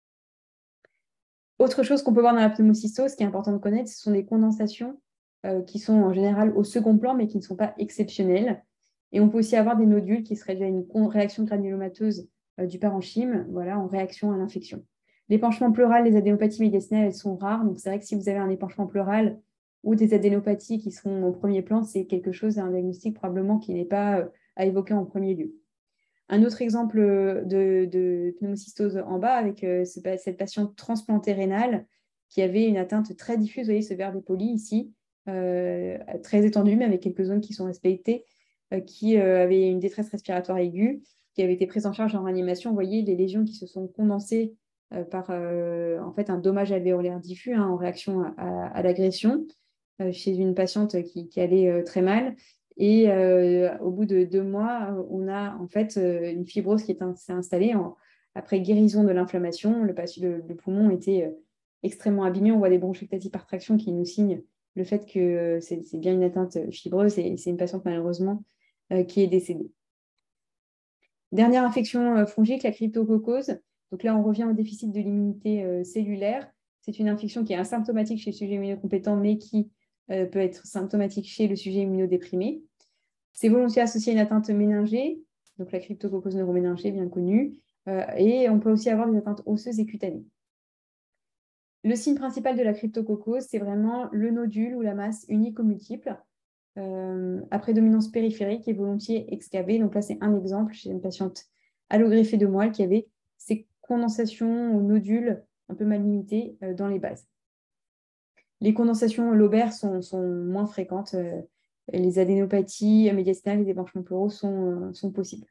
Autre chose qu'on peut voir dans la pneumocystose, qui est important de connaître, ce sont des condensations euh, qui sont en général au second plan, mais qui ne sont pas exceptionnelles. Et on peut aussi avoir des nodules qui seraient déjà une réaction granulomateuse euh, du parenchyme, voilà, en réaction à l'infection. L'épanchement pleural, les adénopathies médiastinales, elles sont rares. Donc, c'est vrai que si vous avez un épanchement pleural ou des adénopathies qui seront au premier plan, c'est quelque chose, un diagnostic probablement qui n'est pas euh, à évoquer en premier lieu. Un autre exemple de, de pneumocystose en bas avec euh, ce, cette patiente transplantée rénale qui avait une atteinte très diffuse, vous voyez ce verre dépoli ici, euh, très étendu, mais avec quelques zones qui sont respectées, euh, qui euh, avait une détresse respiratoire aiguë, qui avait été prise en charge en réanimation. Vous voyez les lésions qui se sont condensées euh, par euh, en fait, un dommage alvéolaire diffus hein, en réaction à, à, à l'agression euh, chez une patiente qui, qui allait euh, très mal. Et euh, au bout de deux mois, on a en fait euh, une fibrose qui s'est installée en, après guérison de l'inflammation. Le, le, le poumon était euh, extrêmement abîmé. On voit des bronchectasie par traction qui nous signent le fait que euh, c'est bien une atteinte fibreuse et c'est une patiente malheureusement euh, qui est décédée. Dernière infection euh, fongique, la cryptococose. Donc là, on revient au déficit de l'immunité euh, cellulaire. C'est une infection qui est asymptomatique chez le sujet immunocompétent, mais qui Euh, peut être symptomatique chez le sujet immunodéprimé. C'est volontiers associé à une atteinte méningée, donc la cryptococose neuroméningée bien connue, euh, et on peut aussi avoir des atteintes osseuses et cutanées. Le signe principal de la cryptococose, c'est vraiment le nodule ou la masse unique ou multiple, euh, à prédominance périphérique et volontiers excavée. Donc là, c'est un exemple chez une patiente allogreffée de moelle qui avait ces condensations aux nodules un peu mal limitées euh, dans les bases. Les condensations lobaires sont, sont moins fréquentes. Euh, les adénopathies médiastinales et débranchements pleuraux sont, euh, sont possibles.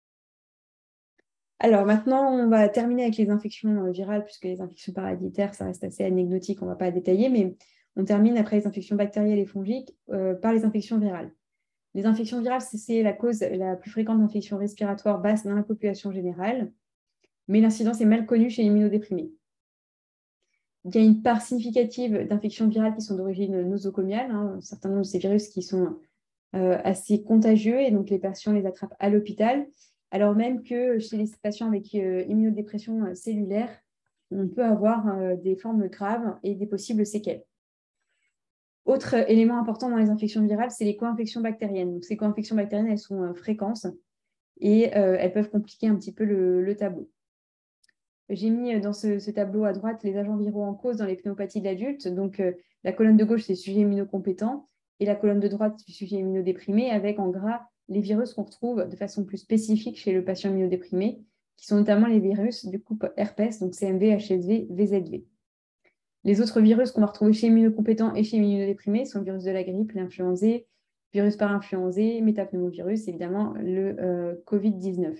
Alors maintenant, on va terminer avec les infections virales, puisque les infections parasitaires, ça reste assez anecdotique, on ne va pas détailler, mais on termine après les infections bactérielles et fongiques euh, par les infections virales. Les infections virales, c'est la cause la plus fréquente d'infections respiratoires basses dans la population générale, mais l'incidence est mal connue chez les immunodéprimés. Il y a une part significative d'infections virales qui sont d'origine nosocomiale, hein, un certain nombre de ces virus qui sont euh, assez contagieux, et donc les patients les attrapent à l'hôpital, alors même que chez les patients avec euh, immunodépression cellulaire, on peut avoir euh, des formes graves et des possibles séquelles. Autre élément important dans les infections virales, c'est les co-infections bactériennes. Donc, ces co-infections bactériennes, elles sont euh, fréquentes et euh, elles peuvent compliquer un petit peu le, le tableau. J'ai mis dans ce, ce tableau à droite les agents viraux en cause dans les pneumopathies de l'adulte. Donc, euh, la colonne de gauche, c'est le sujet immunocompétent et la colonne de droite, c'est le sujet immunodéprimé, avec en gras les virus qu'on retrouve de façon plus spécifique chez le patient immunodéprimé, qui sont notamment les virus du groupe herpès, donc C M V, H S V, V Z V. Les autres virus qu'on va retrouver chez immunocompétents et chez immunodéprimés sont le virus de la grippe, l'influenzé, virus parainfluenzé, métapneumovirus, évidemment le euh, covid dix-neuf.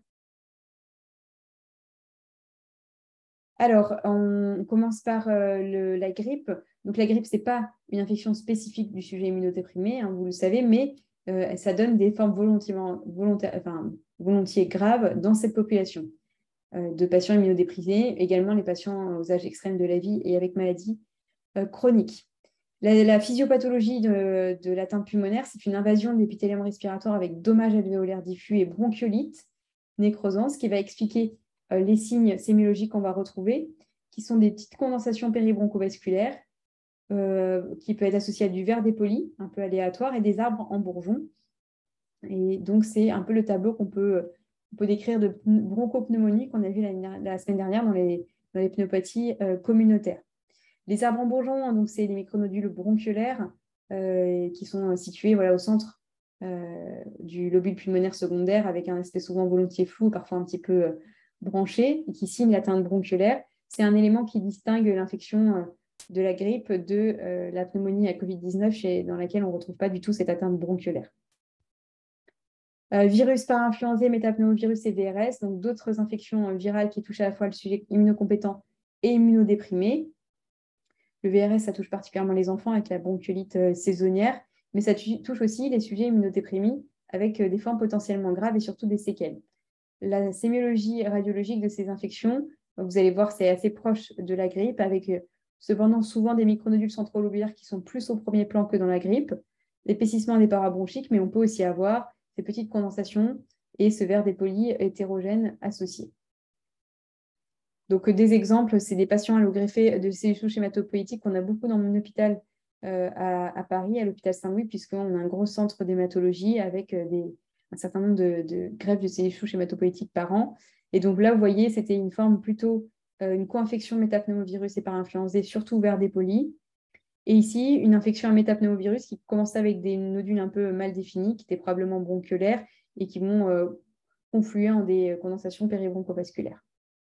Alors, on commence par euh, le, la grippe. Donc, la grippe, ce n'est pas une infection spécifique du sujet immunodéprimé, hein, vous le savez, mais euh, ça donne des formes volontiers, enfin, volontiers graves dans cette population euh, de patients immunodéprimés, également les patients aux âges extrêmes de la vie et avec maladies euh, chroniques. La, la physiopathologie de, de l'atteinte pulmonaire, c'est une invasion de l'épithélium respiratoire avec dommage alvéolaire diffus et bronchiolite nécrosante, ce qui va expliquer euh, les signes sémiologiques qu'on va retrouver, qui sont des petites condensations péribronchovasculaires, euh, qui peuvent être associées à du verre dépoli, un peu aléatoire, et des arbres en bourgeon. Et donc, c'est un peu le tableau qu'on peut, on peut décrire de bronchopneumonie qu'on a vu la, la semaine dernière dans les, dans les pneumopathies euh, communautaires. Les arbres en bourgeon, donc c'est les micronodules bronchiolaires euh, qui sont situés voilà, au centre euh, du lobule pulmonaire secondaire avec un aspect souvent volontiers flou, parfois un petit peu euh, branché, et qui signe l'atteinte bronchiolaire. C'est un élément qui distingue l'infection euh, de la grippe de euh, la pneumonie à covid dix-neuf dans laquelle on ne retrouve pas du tout cette atteinte bronchiolaire. Euh, virus parainfluenzé, métapneumovirus et V R S, donc d'autres infections euh, virales qui touchent à la fois le sujet immunocompétent et immunodéprimé. Le V R S, ça touche particulièrement les enfants avec la bronchiolite euh, saisonnière, mais ça touche aussi les sujets immunodéprimés avec euh, des formes potentiellement graves et surtout des séquelles. La sémiologie radiologique de ces infections, vous allez voir, c'est assez proche de la grippe, avec euh, cependant souvent des micronodules centrolobulaires qui sont plus au premier plan que dans la grippe, l'épaississement des parabronchiques, mais on peut aussi avoir ces petites condensations et ce verre dépoli hétérogène associé. Donc, des exemples, c'est des patients allogreffés de cellules souches hématopoïétiques qu'on a beaucoup dans mon hôpital euh, à, à Paris, à l'hôpital Saint-Louis, puisqu'on a un gros centre d'hématologie avec euh, des, un certain nombre de, de greffes de cellules souches hématopoïétiques par an. Et donc là, vous voyez, c'était une forme plutôt, euh, une co-infection métapneumovirus et parainfluenzé, surtout verre dépoli. Et ici, une infection à métapneumovirus qui commençait avec des nodules un peu mal définis, qui étaient probablement bronchiolaires et qui vont euh, confluer en des condensations péribronchovasculaires.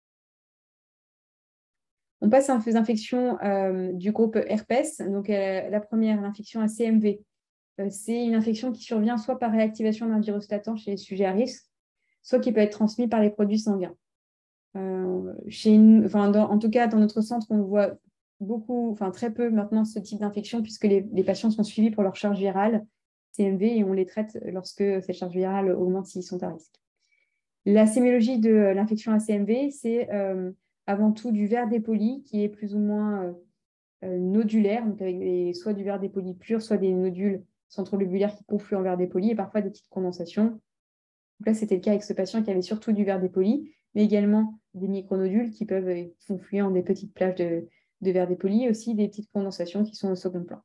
On passe aux infections euh, du groupe herpès. Donc, euh, la première, l'infection à C M V. Euh, c'est une infection qui survient soit par réactivation d'un virus latent chez les sujets à risque, soit qui peut être transmis par les produits sanguins. Euh, chez une, enfin, dans, en tout cas, dans notre centre, on voit beaucoup, enfin très peu maintenant ce type d'infection puisque les, les patients sont suivis pour leur charge virale C M V et on les traite lorsque cette charge virale augmente s'ils sont à risque. La sémiologie de l'infection à C M V, c'est euh, avant tout du verre dépoli qui est plus ou moins euh, euh, nodulaire, donc avec des, soit du verre dépoli pur, soit des nodules centrolobulaires qui confluent en verre dépoli et parfois des petites condensations. Donc là, c'était le cas avec ce patient qui avait surtout du verre dépoli, mais également des micronodules qui peuvent confluer en des petites plages de, de verre dépoli et aussi des petites condensations qui sont au second plan.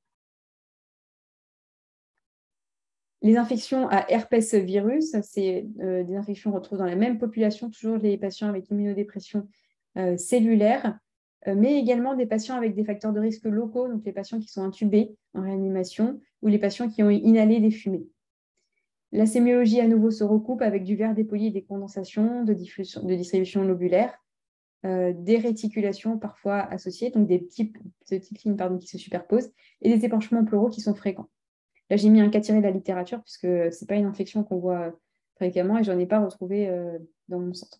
Les infections à herpès virus, c'est euh, des infections qu'on retrouve dans la même population, toujours les patients avec immunodépression euh, cellulaire. mais également des patients avec des facteurs de risque locaux, donc les patients qui sont intubés en réanimation ou les patients qui ont inhalé des fumées. La sémiologie à nouveau se recoupe avec du verre dépoli et des condensations de, diffusion, de distribution lobulaire, euh, des réticulations parfois associées, donc des petites, petites lignes pardon, qui se superposent, et des épanchements pleuraux qui sont fréquents. Là, j'ai mis un cas tiré de la littérature puisque ce n'est pas une infection qu'on voit fréquemment et je n'en ai pas retrouvé euh, dans mon centre.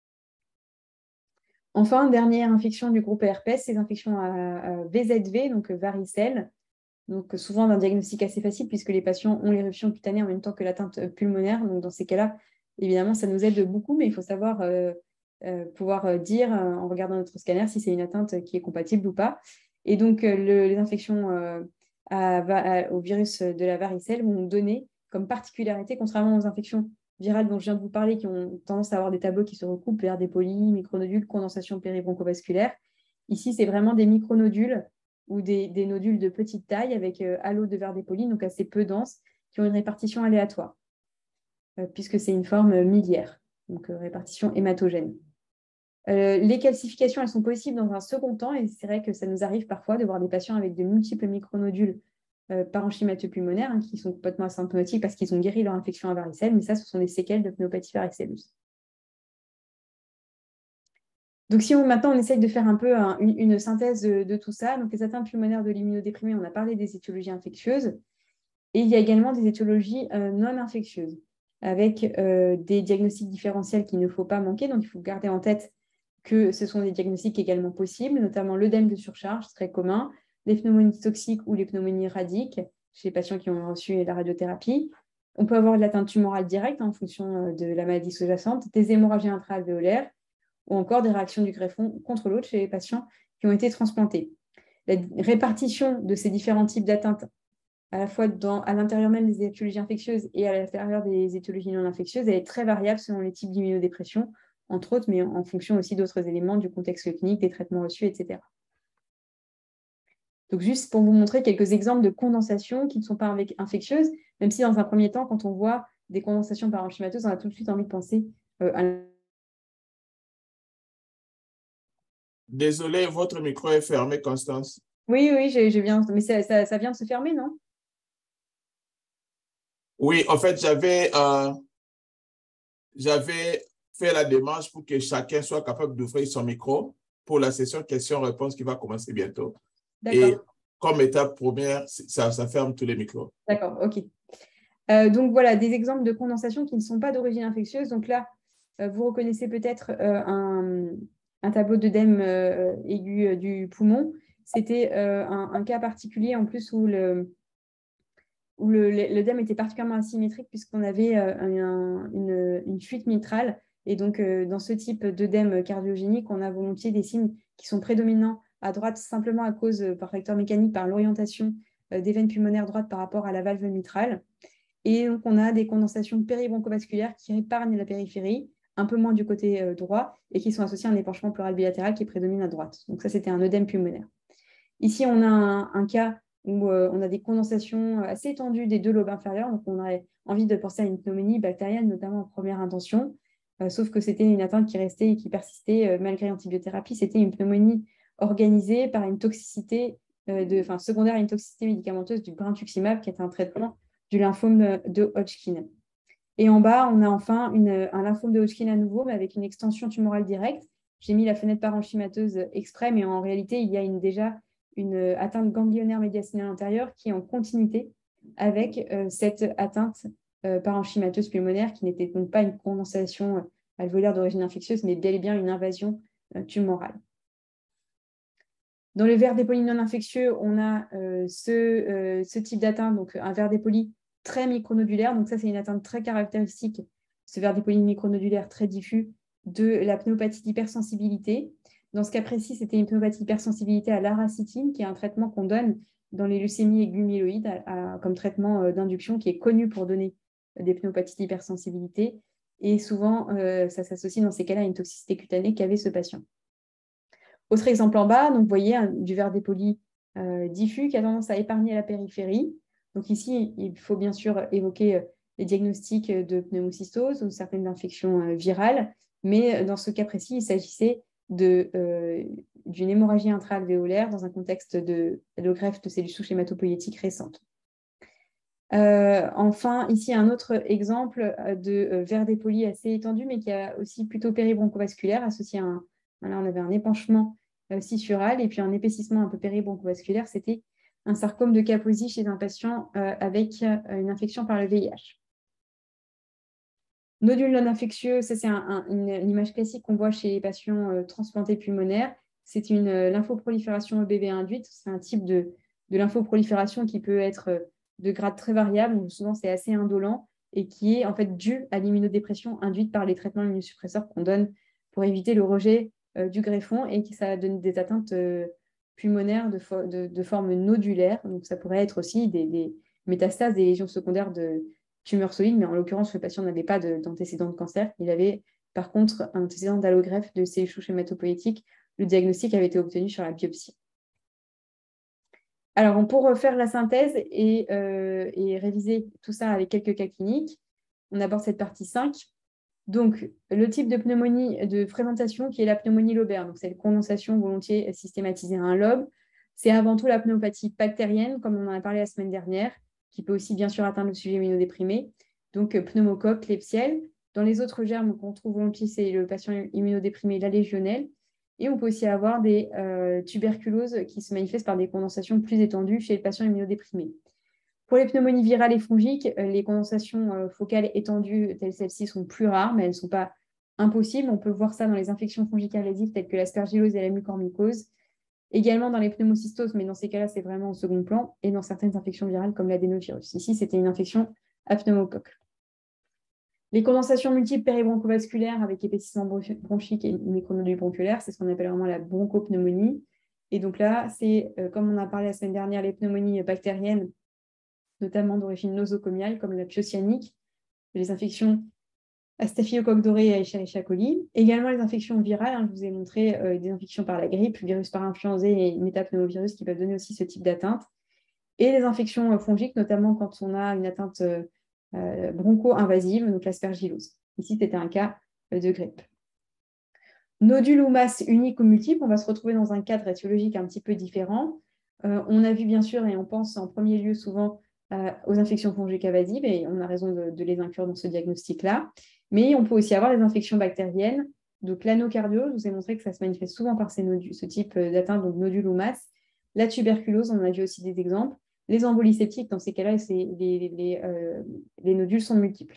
Enfin, dernière infection du groupe herpès, ces infections à, à V Z V, donc varicelle, donc souvent d'un diagnostic assez facile puisque les patients ont l'éruption cutanée en même temps que l'atteinte pulmonaire. Donc dans ces cas-là, évidemment, ça nous aide beaucoup, mais il faut savoir euh, euh, pouvoir dire euh, en regardant notre scanner si c'est une atteinte qui est compatible ou pas. Et donc euh, le, les infections euh, à, à, au virus de la varicelle vont donner comme particularité, contrairement aux infections virales dont je viens de vous parler, qui ont tendance à avoir des tableaux qui se recoupent, verres dépoli, micronodules, condensation péribroncovasculaire. Ici, c'est vraiment des micronodules ou des, des nodules de petite taille avec euh, halo de verre dépoli, donc assez peu denses, qui ont une répartition aléatoire, euh, puisque c'est une forme miliaire, donc euh, répartition hématogène. Euh, les calcifications, elles sont possibles dans un second temps, et c'est vrai que ça nous arrive parfois de voir des patients avec de multiples micronodules Euh, parenchymateux pulmonaires hein, qui sont complètement asymptomatiques parce qu'ils ont guéri leur infection à varicelle, mais ça, ce sont des séquelles de pneumopathie varicelleuse. Donc, si on, maintenant, on essaye de faire un peu un, une, une synthèse de, de tout ça, donc les atteintes pulmonaires de l'immunodéprimé, on a parlé des étiologies infectieuses, et il y a également des étiologies euh, non infectieuses, avec euh, des diagnostics différentiels qu'il ne faut pas manquer, donc il faut garder en tête que ce sont des diagnostics également possibles, notamment l'œdème de surcharge, très commun, les pneumonies toxiques ou les pneumonies radiques chez les patients qui ont reçu la radiothérapie. On peut avoir de l'atteinte tumorale directe en fonction de la maladie sous-jacente, des hémorragies intra-alvéolaires ou encore des réactions du greffon contre l'autre chez les patients qui ont été transplantés. La répartition de ces différents types d'atteintes, à la fois dans, à l'intérieur même des étiologies infectieuses et à l'intérieur des étiologies non infectieuses, elle est très variable selon les types d'immunodépression, entre autres, mais en fonction aussi d'autres éléments du contexte clinique, des traitements reçus, et cetera. Donc, juste pour vous montrer quelques exemples de condensations qui ne sont pas infectieuses, même si dans un premier temps, quand on voit des condensations parenchymateuses, on a tout de suite envie de penser euh, à... Désolé, votre micro est fermé, Constance. Oui, oui, j'ai bien... Mais ça, ça, ça vient de se fermer, non? Oui, en fait, j'avais euh, j'avais fait la démarche pour que chacun soit capable d'ouvrir son micro pour la session questions-réponses qui va commencer bientôt. Et comme étape première, ça, ça ferme tous les micros. D'accord, ok. Euh, donc voilà, des exemples de condensation qui ne sont pas d'origine infectieuse. Donc là, euh, vous reconnaissez peut-être euh, un, un tableau d'œdème euh, aigu euh, du poumon. C'était euh, un, un cas particulier en plus où le où l'œdème était particulièrement asymétrique puisqu'on avait euh, un, une, une fuite mitrale. Et donc, euh, dans ce type d'œdème cardiogénique, on a volontiers des signes qui sont prédominants à droite simplement à cause, euh, par facteur mécanique, par l'orientation euh, des veines pulmonaires droites par rapport à la valve mitrale. Et donc, on a des condensations péribroncovasculaires qui épargnent la périphérie, un peu moins du côté euh, droit, et qui sont associées à un épanchement pleural bilatéral qui prédomine à droite. Donc ça, c'était un œdème pulmonaire. Ici, on a un, un cas où euh, on a des condensations assez étendues des deux lobes inférieurs. Donc, on aurait envie de penser à une pneumonie bactérienne, notamment en première intention, euh, sauf que c'était une atteinte qui restait et qui persistait euh, malgré l'antibiothérapie. C'était une pneumonie organisée par une toxicité, euh, de, enfin, secondaire à une toxicité médicamenteuse du brintuximab, qui est un traitement du lymphome de Hodgkin. Et en bas, on a enfin une, un lymphome de Hodgkin à nouveau, mais avec une extension tumorale directe. J'ai mis la fenêtre parenchymateuse exprès, mais en réalité, il y a une, déjà une atteinte ganglionnaire médiastinale antérieure qui est en continuité avec euh, cette atteinte euh, parenchymateuse pulmonaire qui n'était donc pas une condensation alvéolaire d'origine infectieuse, mais bel et bien une invasion euh, tumorale. Dans le verre dépoli non infectieux, on a euh, ce, euh, ce type d'atteinte, donc un verre dépoli très micronodulaire. Donc ça, c'est une atteinte très caractéristique, ce verre dépoli micronodulaire très diffus, de la pneumopathie d'hypersensibilité. Dans ce cas précis, c'était une pneumopathie d'hypersensibilité à l'aracitine, qui est un traitement qu'on donne dans les leucémies aiguës myéloïdes à, à, comme traitement euh, d'induction qui est connu pour donner des pneumopathies d'hypersensibilité. Et souvent, euh, ça s'associe dans ces cas-là à une toxicité cutanée qu'avait ce patient. Autre exemple en bas, donc vous voyez un, du verre dépoli euh, diffus qui a tendance à épargner la périphérie. Donc ici, il faut bien sûr évoquer euh, les diagnostics de pneumocystose ou certaines infections euh, virales, mais dans ce cas précis, il s'agissait d'une euh, d'une hémorragie intra-alvéolaire dans un contexte de, de greffe de cellules souches hématopoïétiques récentes. Euh, enfin, ici, un autre exemple de euh, verre dépoli assez étendu, mais qui a aussi plutôt péribroncovasculaire, associé à un, voilà, on avait un épanchement euh, scissural et puis un épaississement un peu péribroncovasculaire. C'était un sarcome de Kaposi chez un patient euh, avec euh, une infection par le V I H. Nodule non infectieux, ça c'est un, un, une, une image classique qu'on voit chez les patients euh, transplantés pulmonaires. C'est une euh, lymphoprolifération E B V induite. C'est un type de, de lymphoprolifération qui peut être euh, de grade très variable, donc souvent c'est assez indolent et qui est en fait dû à l'immunodépression induite par les traitements immunosuppresseurs qu'on donne pour éviter le rejet euh, du greffon et qui ça donne des atteintes euh, pulmonaires de, fo de, de forme nodulaire. Donc ça pourrait être aussi des, des métastases, des lésions secondaires de tumeurs solides, mais en l'occurrence, le patient n'avait pas d'antécédent de, de cancer. Il avait par contre un antécédent d'allogreffe de cellules souches hématopoïétiques. Le diagnostic avait été obtenu sur la biopsie. Alors, pour faire la synthèse et, euh, et réviser tout ça avec quelques cas cliniques, on aborde cette partie cinq. Donc, le type de pneumonie de présentation qui est la pneumonie lobaire. Donc, c'est une condensation volontiers systématisée à un lobe. C'est avant tout la pneumopathie bactérienne, comme on en a parlé la semaine dernière, qui peut aussi bien sûr atteindre le sujet immunodéprimé. Donc, pneumocoque, Klebsiella. Dans les autres germes qu'on trouve volontiers, c'est le patient immunodéprimé, la légionnelle. Et on peut aussi avoir des euh, tuberculoses qui se manifestent par des condensations plus étendues chez les patients immunodéprimés. Pour les pneumonies virales et fongiques, les condensations euh, focales étendues telles celles-ci sont plus rares, mais elles ne sont pas impossibles. On peut voir ça dans les infections fongicales lésives telles que l'aspergillose et la mucormycose. Également dans les pneumocystoses, mais dans ces cas-là, c'est vraiment au second plan, et dans certaines infections virales comme l'adénovirus. Ici, c'était une infection à pneumocoque. Les condensations multiples péribroncovasculaires avec épaississement bronchique et micronodule bronchiolaire, c'est ce qu'on appelle vraiment la bronchopneumonie. Et donc là, c'est, euh, comme on a parlé la semaine dernière, les pneumonies bactériennes, notamment d'origine nosocomiale, comme la pyocyanique, les infections à staphylocoque doré et à Escherichia coli. Également les infections virales, hein, je vous ai montré euh, des infections par la grippe, virus parainfluenzé et métapneumovirus qui peuvent donner aussi ce type d'atteinte. Et les infections euh, fongiques, notamment quand on a une atteinte euh, Euh, broncho-invasive, donc l'aspergillose. Ici, c'était un cas euh, de grippe. Nodule ou masse unique ou multiple, on va se retrouver dans un cadre étiologique un petit peu différent. Euh, on a vu bien sûr, et on pense en premier lieu souvent euh, aux infections fongiques invasives, et on a raison de, de les inclure dans ce diagnostic-là. Mais on peut aussi avoir des infections bactériennes. Donc l'anocardiose, je vous ai montré que ça se manifeste souvent par ces nodules, ce type d'atteinte, donc nodule ou masse. La tuberculose, on en a vu aussi des exemples. Les embolies septiques, dans ces cas-là, les, les, euh, les nodules sont multiples.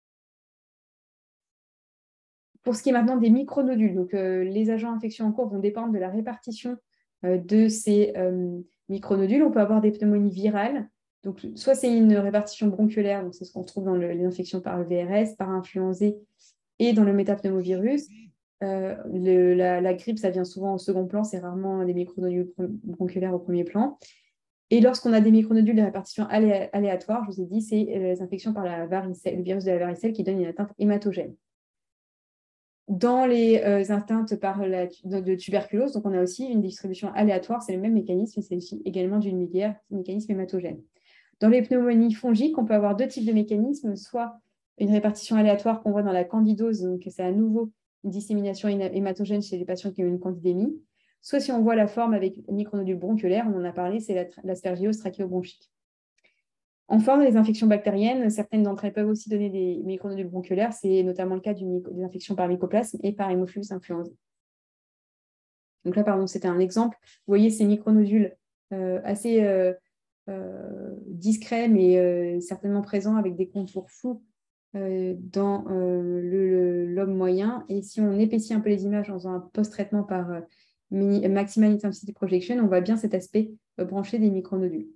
Pour ce qui est maintenant des micronodules, donc, euh, les agents infectieux en cours vont dépendre de la répartition euh, de ces euh, micronodules. On peut avoir des pneumonies virales. Donc, soit c'est une répartition bronchiolaire, donc c'est ce qu'on trouve dans le, les infections par le V R S, par influenzé et dans le métapneumovirus. Euh, le, la, la grippe, ça vient souvent au second plan, c'est rarement des micronodules bronchiolaires au premier plan. Et lorsqu'on a des micronodules de répartition alé aléatoire, je vous ai dit, c'est les infections par la varicelle, le virus de la varicelle qui donne une atteinte hématogène. Dans les euh, atteintes par la de, de tuberculose, donc on a aussi une distribution aléatoire, c'est le même mécanisme, c'est également du mécanisme hématogène. Dans les pneumonies fongiques, on peut avoir deux types de mécanismes, soit une répartition aléatoire qu'on voit dans la candidose, donc c'est à nouveau une dissémination hématogène chez les patients qui ont une candidémie. Soit si on voit la forme avec micronodule bronchiolaire, on en a parlé, c'est l'aspergillose trachéobronchique. Enfin, les infections bactériennes, certaines d'entre elles peuvent aussi donner des micronodules bronchiolaires, c'est notamment le cas des infections par mycoplasme et par Haemophilus influenzae. Donc là, pardon, c'était un exemple. Vous voyez ces micronodules euh, assez euh, euh, discrets, mais euh, certainement présents avec des contours flous euh, dans euh, le, le lobe moyen. Et si on épaissit un peu les images en faisant un post-traitement par euh, Maximal Intensity Projection, on voit bien cet aspect euh, branché des micronodules.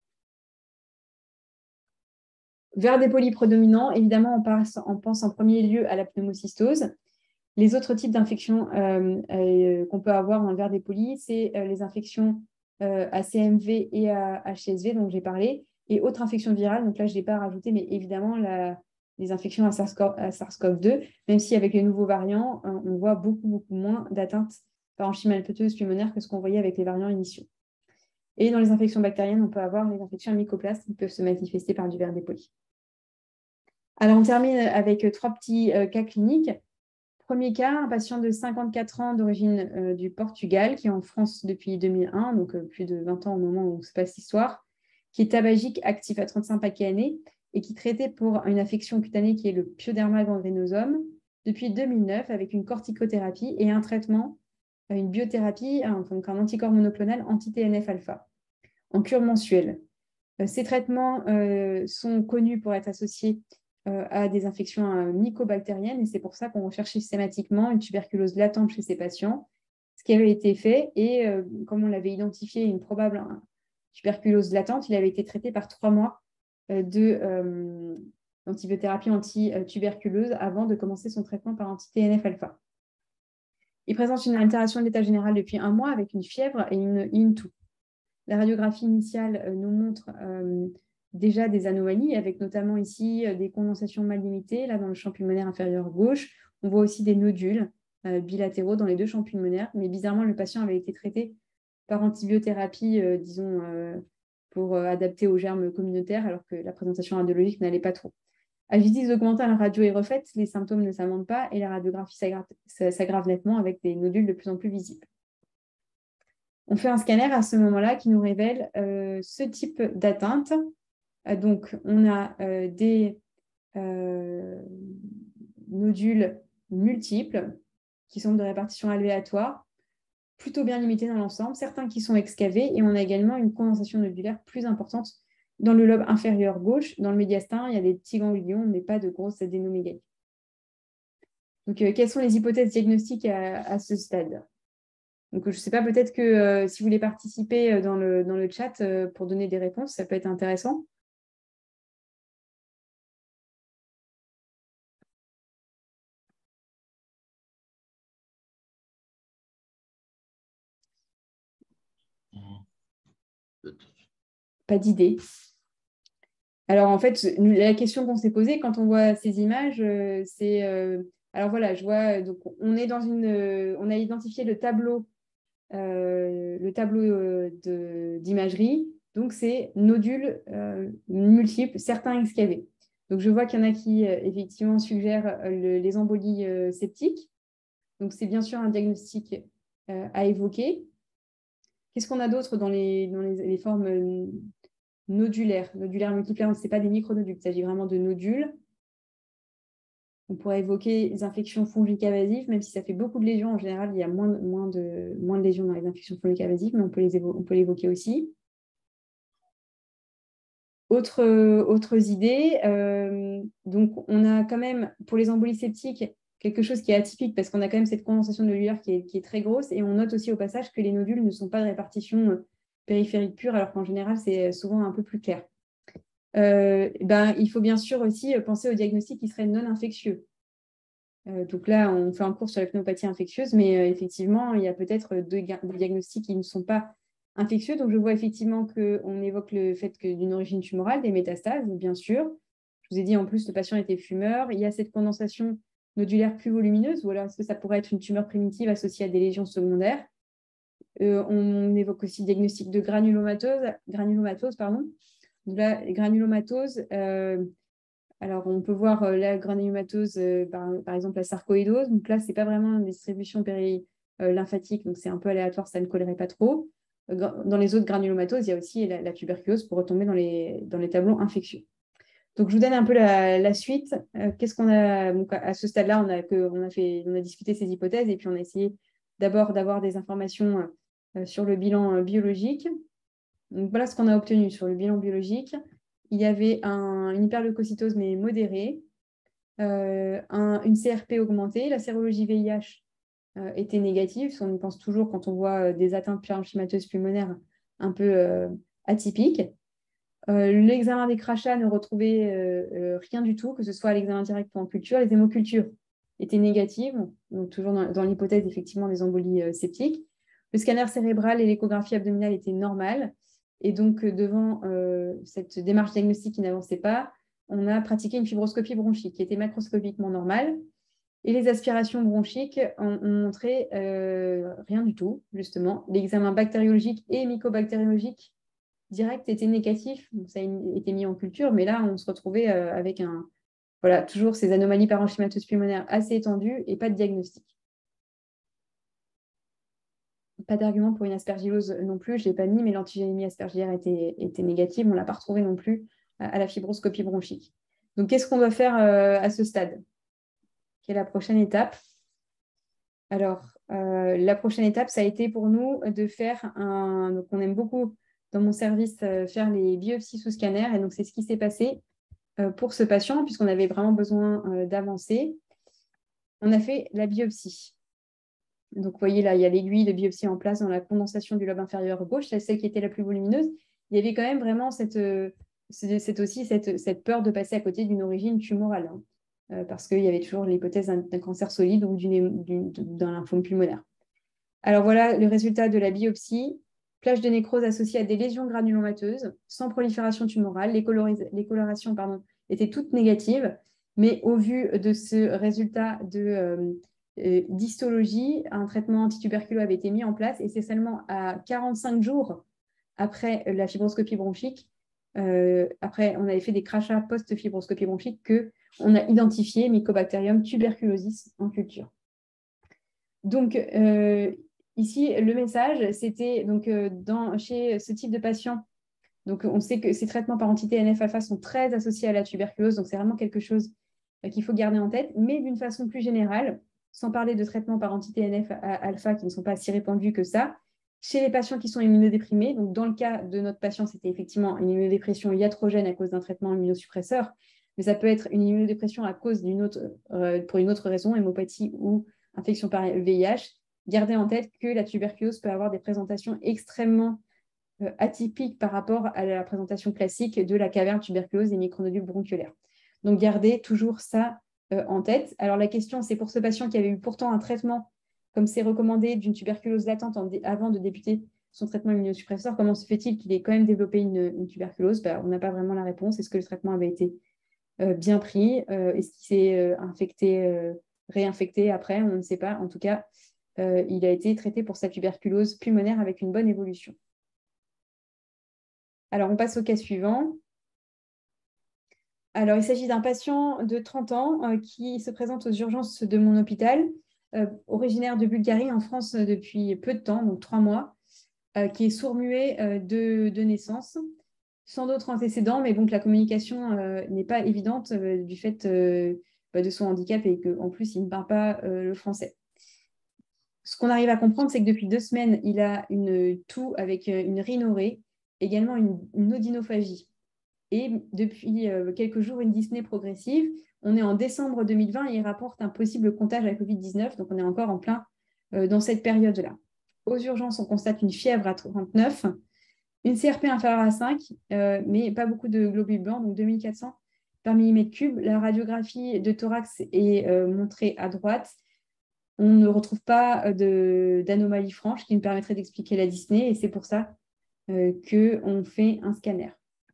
Vers des polypes prédominants, évidemment, on, passe, on pense en premier lieu à la pneumocystose. Les autres types d'infections euh, euh, qu'on peut avoir dans le ver des polypes, c'est euh, les infections euh, à C M V et à H S V, dont j'ai parlé, et autres infections virales. Donc là, je ne l'ai pas rajouté, mais évidemment, la, les infections à SARS-CoV deux, même si avec les nouveaux variants, hein, on voit beaucoup, beaucoup moins d'atteintes par enchymalpeuteuse pulmonaire que ce qu'on voyait avec les variants initiaux. Et dans les infections bactériennes, on peut avoir les infections à mycoplasme qui peuvent se manifester par du ver des polypes. Alors, on termine avec trois petits euh, cas cliniques. premier cas, un patient de cinquante-quatre ans d'origine euh, du Portugal, qui est en France depuis deux mille un, donc euh, plus de vingt ans au moment où se passe l'histoire, qui est tabagique, actif à trente-cinq paquets année et qui traitait pour une affection cutanée qui est le pyoderma gangrenosum depuis deux mille neuf avec une corticothérapie et un traitement, une biothérapie, un, donc un anticorps monoclonal anti-T N F alpha en cure mensuelle. Euh, ces traitements euh, sont connus pour être associés euh, à des infections euh, mycobactériennes et c'est pour ça qu'on recherche systématiquement une tuberculose latente chez ces patients, ce qui avait été fait et euh, comme on l'avait identifié une probable hein, tuberculose latente, il avait été traité par trois mois euh, de euh, antibiothérapie anti-tuberculeuse avant de commencer son traitement par anti-T N F alpha. Il présente une altération de l'état général depuis un mois avec une fièvre et une, une toux. La radiographie initiale euh, nous montre euh, déjà des anomalies, avec notamment ici euh, des condensations mal limitées, là dans le champ pulmonaire inférieur gauche. On voit aussi des nodules euh, bilatéraux dans les deux champs pulmonaires, mais bizarrement, le patient avait été traité par antibiothérapie, euh, disons, euh, pour euh, adapter aux germes communautaires, alors que la présentation radiologique n'allait pas trop. À vitesse augmentée, la radio est refaite, les symptômes ne s'amendent pas et la radiographie s'aggrave nettement avec des nodules de plus en plus visibles. On fait un scanner à ce moment-là qui nous révèle euh, ce type d'atteinte. Euh, donc, on a euh, des euh, nodules multiples qui sont de répartition aléatoire, plutôt bien limités dans l'ensemble, certains qui sont excavés, et on a également une condensation nodulaire plus importante dans le lobe inférieur gauche. Dans le médiastin, il y a des petits ganglions, mais pas de grosses adénomégalies. Donc, euh, quelles sont les hypothèses diagnostiques à, à ce stade ? Donc, je ne sais pas, peut-être que euh, si vous voulez participer dans le, dans le chat euh, pour donner des réponses, ça peut être intéressant. Pas d'idée. Alors, en fait, la question qu'on s'est posée quand on voit ces images, euh, c'est... Euh, alors, voilà, je vois... Donc, on est dans une... Euh, on a identifié le tableau, euh, le tableau euh, d'imagerie. Donc, c'est nodules euh, multiples, certains excavés. Donc, je vois qu'il y en a qui, euh, effectivement, suggèrent euh, le, les embolies euh, septiques. Donc, c'est bien sûr un diagnostic euh, à évoquer. Qu'est-ce qu'on a d'autre dans les, dans les, les formes euh, nodulaires, nodulaires multiples? Ce n'est pas des micronodules, il s'agit vraiment de nodules. On pourrait évoquer les infections fongiques invasives, même si ça fait beaucoup de lésions. En général, il y a moins, moins, de, moins de lésions dans les infections fongiques invasives, mais on peut, les on peut l'évoquer aussi. Autre, euh, autres idées, euh, donc on a quand même, pour les embolies septiques, quelque chose qui est atypique parce qu'on a quand même cette condensation nodulaire qui est, qui est très grosse et on note aussi au passage que les nodules ne sont pas de répartition périphérique pure alors qu'en général, c'est souvent un peu plus clair. Euh, ben, il faut bien sûr aussi penser au diagnostic qui serait non infectieux. Euh, donc là, on fait un cours sur la pneumopathie infectieuse, mais euh, effectivement, il y a peut-être deux, deux diagnostics qui ne sont pas infectieux. Donc, je vois effectivement qu'on évoque le fait que d'une origine tumorale, des métastases, bien sûr. Je vous ai dit, en plus, le patient était fumeur. Il y a cette condensation nodulaire plus volumineuse, ou alors est-ce que ça pourrait être une tumeur primitive associée à des lésions secondaires? euh, On évoque aussi le diagnostic de granulomatose. granulomatose pardon. Donc là, granulomatose, euh, alors on peut voir euh, la granulomatose, euh, par, par exemple la sarcoïdose. Donc là, ce n'est pas vraiment une distribution péri-lymphatique, donc c'est un peu aléatoire, ça ne collerait pas trop. Dans les autres granulomatoses, il y a aussi la, la tuberculose pour retomber dans les, dans les tableaux infectieux. Donc, je vous donne un peu la, la suite. Euh, Qu'est-ce qu'on a donc, à ce stade-là, on a, que, on, a fait, on a discuté ces hypothèses et puis on a essayé d'abord d'avoir des informations euh, sur le bilan euh, biologique. Donc, voilà ce qu'on a obtenu sur le bilan biologique. Il y avait un, une hyperleucocytose, mais modérée, euh, un, une C R P augmentée, la sérologie V I H Euh, était négative. On y pense toujours quand on voit euh, des atteintes parenchymateuses pulmonaires un peu euh, atypiques. Euh, L'examen des crachats ne retrouvait euh, euh, rien du tout, que ce soit à l'examen direct ou en culture. Les hémocultures étaient négatives, donc toujours dans, dans l'hypothèse effectivement des embolies euh, septiques. Le scanner cérébral et l'échographie abdominale étaient normales. Et donc, euh, devant euh, cette démarche diagnostique qui n'avançait pas, on a pratiqué une fibroscopie bronchique qui était macroscopiquement normale. Et les aspirations bronchiques ont, ont montré euh, rien du tout, justement. L'examen bactériologique et mycobactériologique direct était négatif. Donc, ça a été mis en culture, mais là, on se retrouvait euh, avec un, voilà, toujours ces anomalies parenchymateuses pulmonaires assez étendues et pas de diagnostic. Pas d'argument pour une aspergillose non plus, je ne l'ai pas mis, mais l'antigénémie aspergillaire était, était négative, on ne l'a pas retrouvée non plus à la fibroscopie bronchique. Donc, qu'est-ce qu'on doit faire euh, à ce stade? Quelle est la prochaine étape? Alors, euh, la prochaine étape, ça a été pour nous de faire un... Donc, on aime beaucoup dans mon service euh, faire les biopsies sous scanner, et donc c'est ce qui s'est passé euh, pour ce patient, puisqu'on avait vraiment besoin euh, d'avancer. On a fait la biopsie. Donc, vous voyez là, il y a l'aiguille de biopsie en place dans la condensation du lobe inférieur gauche, c'est celle qui était la plus volumineuse. Il y avait quand même vraiment cette, euh, c'est aussi cette, cette peur de passer à côté d'une origine tumorale, hein, euh, parce qu'il y avait toujours l'hypothèse d'un, d'un cancer solide ou d'une, d'une, d'un lymphome pulmonaire. Alors voilà le résultat de la biopsie. Plage de nécrose associée à des lésions granulomateuses, sans prolifération tumorale. Les, coloris- les colorations pardon, étaient toutes négatives, mais au vu de ce résultat de... Euh, Euh, d'histologie, un traitement antituberculeux avait été mis en place et c'est seulement à quarante-cinq jours après la fibroscopie bronchique, euh, après on avait fait des crachats post-fibroscopie bronchique, qu'on a identifié Mycobacterium tuberculosis en culture. Donc euh, ici, le message, c'était donc euh, dans, chez ce type de patient, donc on sait que ces traitements par entité N F alpha sont très associés à la tuberculose, donc c'est vraiment quelque chose euh, qu'il faut garder en tête, mais d'une façon plus générale, sans parler de traitements par entité N F alpha qui ne sont pas si répandus que ça, chez les patients qui sont immunodéprimés, donc dans le cas de notre patient, c'était effectivement une immunodépression iatrogène à cause d'un traitement immunosuppresseur, mais ça peut être une immunodépression à cause d'une autre, euh, pour une autre raison, hémopathie ou infection par V I H. Gardez en tête que la tuberculose peut avoir des présentations extrêmement euh, atypiques par rapport à la présentation classique de la caverne tuberculose des micronodules bronchiolaires. Donc gardez toujours ça Euh, en tête. Alors la question, c'est pour ce patient qui avait eu pourtant un traitement, comme c'est recommandé, d'une tuberculose latente en avant de débuter son traitement immunosuppresseur, comment se fait-il qu'il ait quand même développé une, une tuberculose? Ben, on n'a pas vraiment la réponse. Est-ce que le traitement avait été euh, bien pris? euh, Est-ce qu'il s'est euh, infecté, euh, réinfecté après? On ne sait pas. En tout cas, euh, il a été traité pour sa tuberculose pulmonaire avec une bonne évolution. Alors, on passe au cas suivant. Alors, il s'agit d'un patient de trente ans euh, qui se présente aux urgences de mon hôpital, euh, originaire de Bulgarie, en France euh, depuis peu de temps, donc trois mois, euh, qui est sourd-muet euh, de, de naissance, sans d'autres antécédents, mais bon, que la communication euh, n'est pas évidente euh, du fait euh, bah, de son handicap et qu'en plus, il ne parle pas euh, le français. Ce qu'on arrive à comprendre, c'est que depuis deux semaines, il a une toux avec une rhinorrhée, également une, une odynophagie. Et depuis euh, quelques jours, une dyspnée progressive. On est en décembre deux mille vingt et il rapporte un possible contagion à la covid dix-neuf. Donc, on est encore en plein euh, dans cette période-là. Aux urgences, on constate une fièvre à trente-neuf, une C R P inférieure à cinq, euh, mais pas beaucoup de globules blancs, donc deux mille quatre cents par millimètre cube. La radiographie de thorax est euh, montrée à droite. On ne retrouve pas d'anomalie franche qui nous permettrait d'expliquer la dyspnée et c'est pour ça euh, qu'on fait un scanner.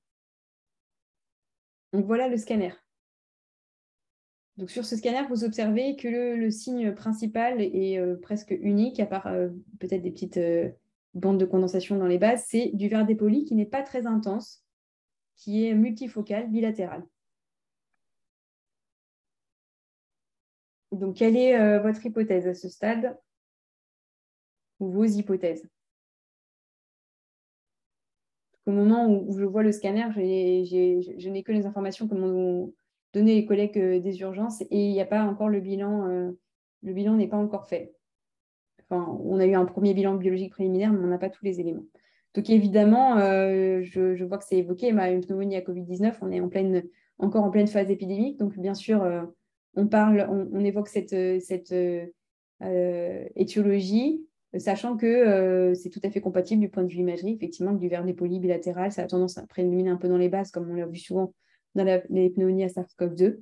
Donc voilà le scanner. Donc sur ce scanner, vous observez que le, le signe principal est euh, presque unique, à part euh, peut-être des petites euh, bandes de condensation dans les bases, c'est du verre dépoli qui n'est pas très intense, qui est multifocal, bilatéral. Donc quelle est euh, votre hypothèse à ce stade, ou vos hypothèses? Au moment où, où je vois le scanner, j'ai, j'ai, je n'ai que les informations que m'ont donné les collègues euh, des urgences et il n'y a pas encore le bilan. Euh, le bilan n'est pas encore fait. Enfin, on a eu un premier bilan biologique préliminaire, mais on n'a pas tous les éléments. Donc évidemment, euh, je, je vois que c'est évoqué, ma une pneumonie à covid dix-neuf, on est en pleine, encore en pleine phase épidémique. Donc bien sûr, euh, on parle, on, on évoque cette, cette euh, étiologie, sachant que euh, c'est tout à fait compatible du point de vue imagerie, effectivement, que du verre dépoli bilatéral, ça a tendance à prédominer un peu dans les bases, comme on l'a vu souvent dans la, les pneumonies à SARS-CoV deux.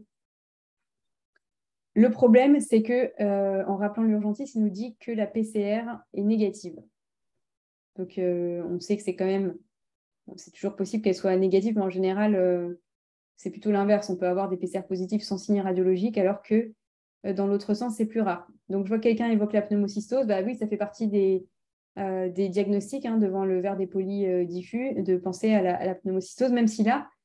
Le problème, c'est que euh, en rappelant l'urgentiste, il nous dit que la P C R est négative. Donc, euh, on sait que c'est quand même, bon, c'est toujours possible qu'elle soit négative, mais en général, euh, c'est plutôt l'inverse. On peut avoir des P C R positifs sans signe radiologique, alors que euh, dans l'autre sens, c'est plus rare. Donc, je vois que quelqu'un évoque la pneumocystose. Bah oui, ça fait partie des, euh, des diagnostics hein, devant le verre dépoli euh, diffus, de penser à la, à la pneumocystose, même si là,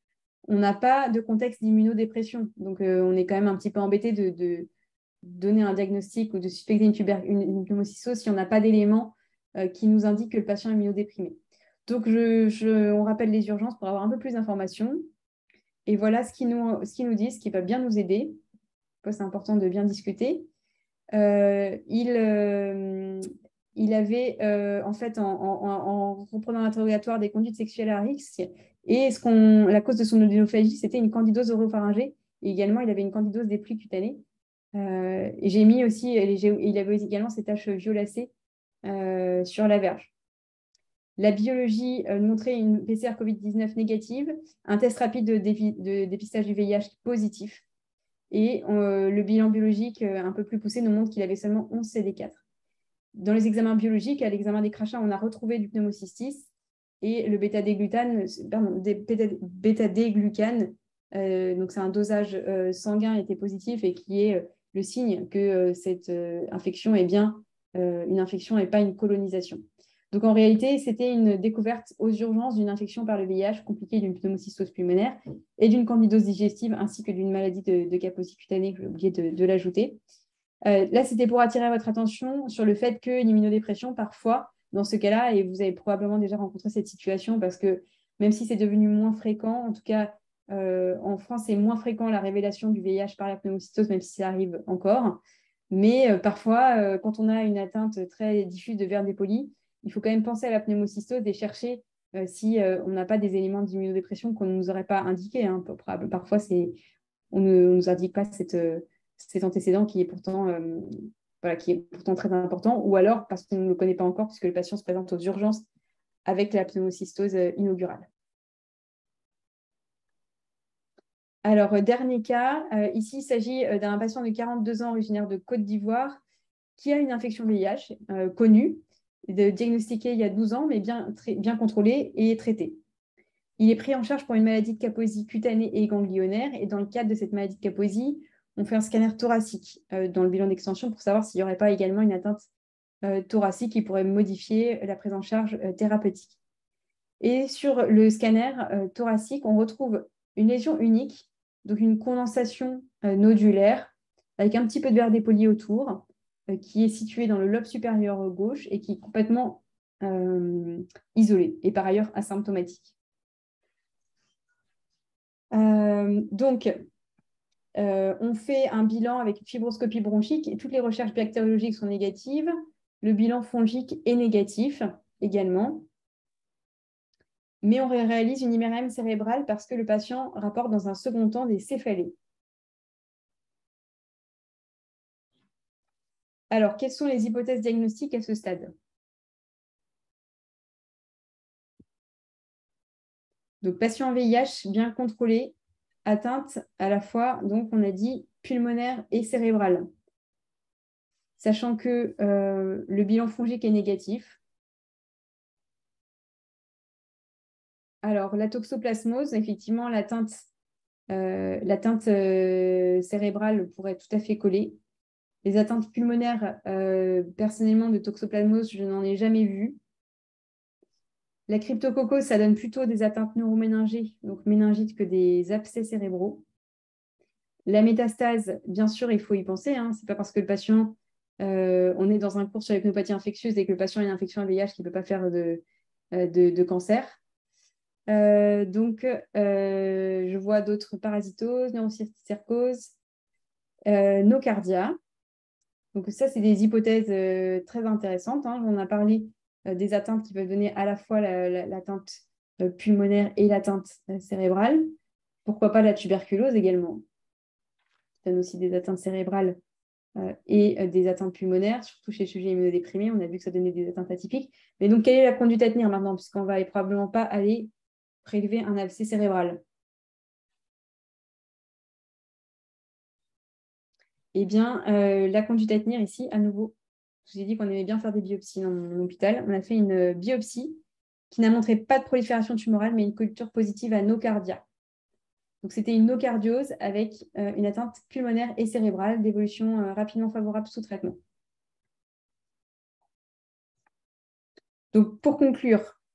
on n'a pas de contexte d'immunodépression. Donc, euh, on est quand même un petit peu embêté de, de donner un diagnostic ou de suspecter une, une, une pneumocystose si on n'a pas d'éléments euh, qui nous indiquent que le patient est immunodéprimé. Donc, je, je, on rappelle les urgences pour avoir un peu plus d'informations. Et voilà ce qu'ils nous, ce qu'ils nous disent, ce qui va bien nous aider. C'est important de bien discuter. Euh, il, euh, il avait, euh, en fait, en, en, en reprenant l'interrogatoire, des conduites sexuelles à risque. Et ce qu'on, la cause de son odynophagie, c'était une candidose oropharyngée. Et également, il avait une candidose des plis cutanés. Euh, et j'ai mis aussi, il avait également ces taches violacées euh, sur la verge. La biologie euh, montrait une P C R COVID dix-neuf négative, un test rapide de, de dépistage du V I H positif. Et euh, le bilan biologique euh, un peu plus poussé nous montre qu'il avait seulement onze C D quatre. Dans les examens biologiques, à l'examen des crachats, on a retrouvé du pneumocystis et le bêta-D-glucane, pardon, bêta-D-glucane, euh, donc c'est un dosage euh, sanguin était positif et qui est euh, le signe que euh, cette euh, infection est bien euh, une infection et pas une colonisation. Donc en réalité, c'était une découverte aux urgences d'une infection par le V I H compliquée d'une pneumocystose pulmonaire et d'une candidose digestive ainsi que d'une maladie de, de Kaposi cutanée, j'ai oublié de, de l'ajouter. Euh, là, c'était pour attirer votre attention sur le fait que l'immunodépression, parfois, dans ce cas-là, et vous avez probablement déjà rencontré cette situation parce que même si c'est devenu moins fréquent, en tout cas, euh, en France, c'est moins fréquent la révélation du V I H par la pneumocystose, même si ça arrive encore. Mais euh, parfois, euh, quand on a une atteinte très diffuse de vers dépoli, il faut quand même penser à la pneumocystose et chercher euh, si euh, on n'a pas des éléments d'immunodépression qu'on ne nous aurait pas indiqués. Hein. Parfois, on ne nous indique pas cette, euh, cet antécédent qui est, pourtant, euh, voilà, qui est pourtant très important, ou alors parce qu'on ne le connaît pas encore, puisque le patient se présente aux urgences avec la pneumocystose euh, inaugurale. Alors, euh, dernier cas, euh, ici, il s'agit euh, d'un patient de quarante-deux ans originaire de Côte d'Ivoire qui a une infection V I H euh, connue, diagnostiquée il y a douze ans, mais bien, bien contrôlée et traitée. Il est pris en charge pour une maladie de Kaposi cutanée et ganglionnaire. Et dans le cadre de cette maladie de Kaposi, on fait un scanner thoracique euh, dans le bilan d'extension pour savoir s'il n'y aurait pas également une atteinte euh, thoracique qui pourrait modifier la prise en charge euh, thérapeutique. Et sur le scanner euh, thoracique, on retrouve une lésion unique, donc une condensation euh, nodulaire avec un petit peu de verre dépoli autour, euh, qui est située dans le lobe supérieur gauche et qui est complètement euh, isolée et par ailleurs asymptomatique. Euh, donc, euh, on fait un bilan avec une fibroscopie bronchique et toutes les recherches bactériologiques sont négatives. Le bilan fongique est négatif également. Mais on réalise une I M R M cérébrale parce que le patient rapporte dans un second temps des céphalées. Alors, quelles sont les hypothèses diagnostiques à ce stade? Donc, patient V I H bien contrôlé, atteinte à la fois, donc on a dit, pulmonaire et cérébrale. Sachant que euh, le bilan fongique est négatif. Alors, la toxoplasmose, effectivement, l'atteinte euh, l'atteinte euh, cérébrale pourrait tout à fait coller. Les atteintes pulmonaires, euh, personnellement, de toxoplasmose, je n'en ai jamais vu. La cryptococcose, ça donne plutôt des atteintes neuroméningées, donc méningites, que des abcès cérébraux. La métastase, bien sûr, il faut y penser. Hein. Ce n'est pas parce que le patient, euh, on est dans un cours sur les pneumopathies infectieuses et que le patient a une infection à V I H qu'il ne peut pas faire de, de, de cancer. Euh, donc, euh, je vois d'autres parasitoses, neurocercoses, euh, nocardia. Donc, ça, c'est des hypothèses euh, très intéressantes. Hein. On a parlé euh, des atteintes qui peuvent donner à la fois l'atteinte la, la, euh, pulmonaire et l'atteinte euh, cérébrale. Pourquoi pas la tuberculose également, qui donne aussi des atteintes cérébrales euh, et euh, des atteintes pulmonaires, surtout chez les sujets immunodéprimés. On a vu que ça donnait des atteintes atypiques. Mais donc, quelle est la conduite à tenir maintenant? Puisqu'on ne va probablement pas aller prélever un abcès cérébral. Eh bien, euh, la conduite à tenir ici, à nouveau, je vous ai dit qu'on aimait bien faire des biopsies dans mon hôpital. On a fait une biopsie qui n'a montré pas de prolifération tumorale, mais une culture positive à nocardia. Donc, c'était une nocardiose avec euh, une atteinte pulmonaire et cérébrale d'évolution euh, rapidement favorable sous traitement. Donc, pour conclure,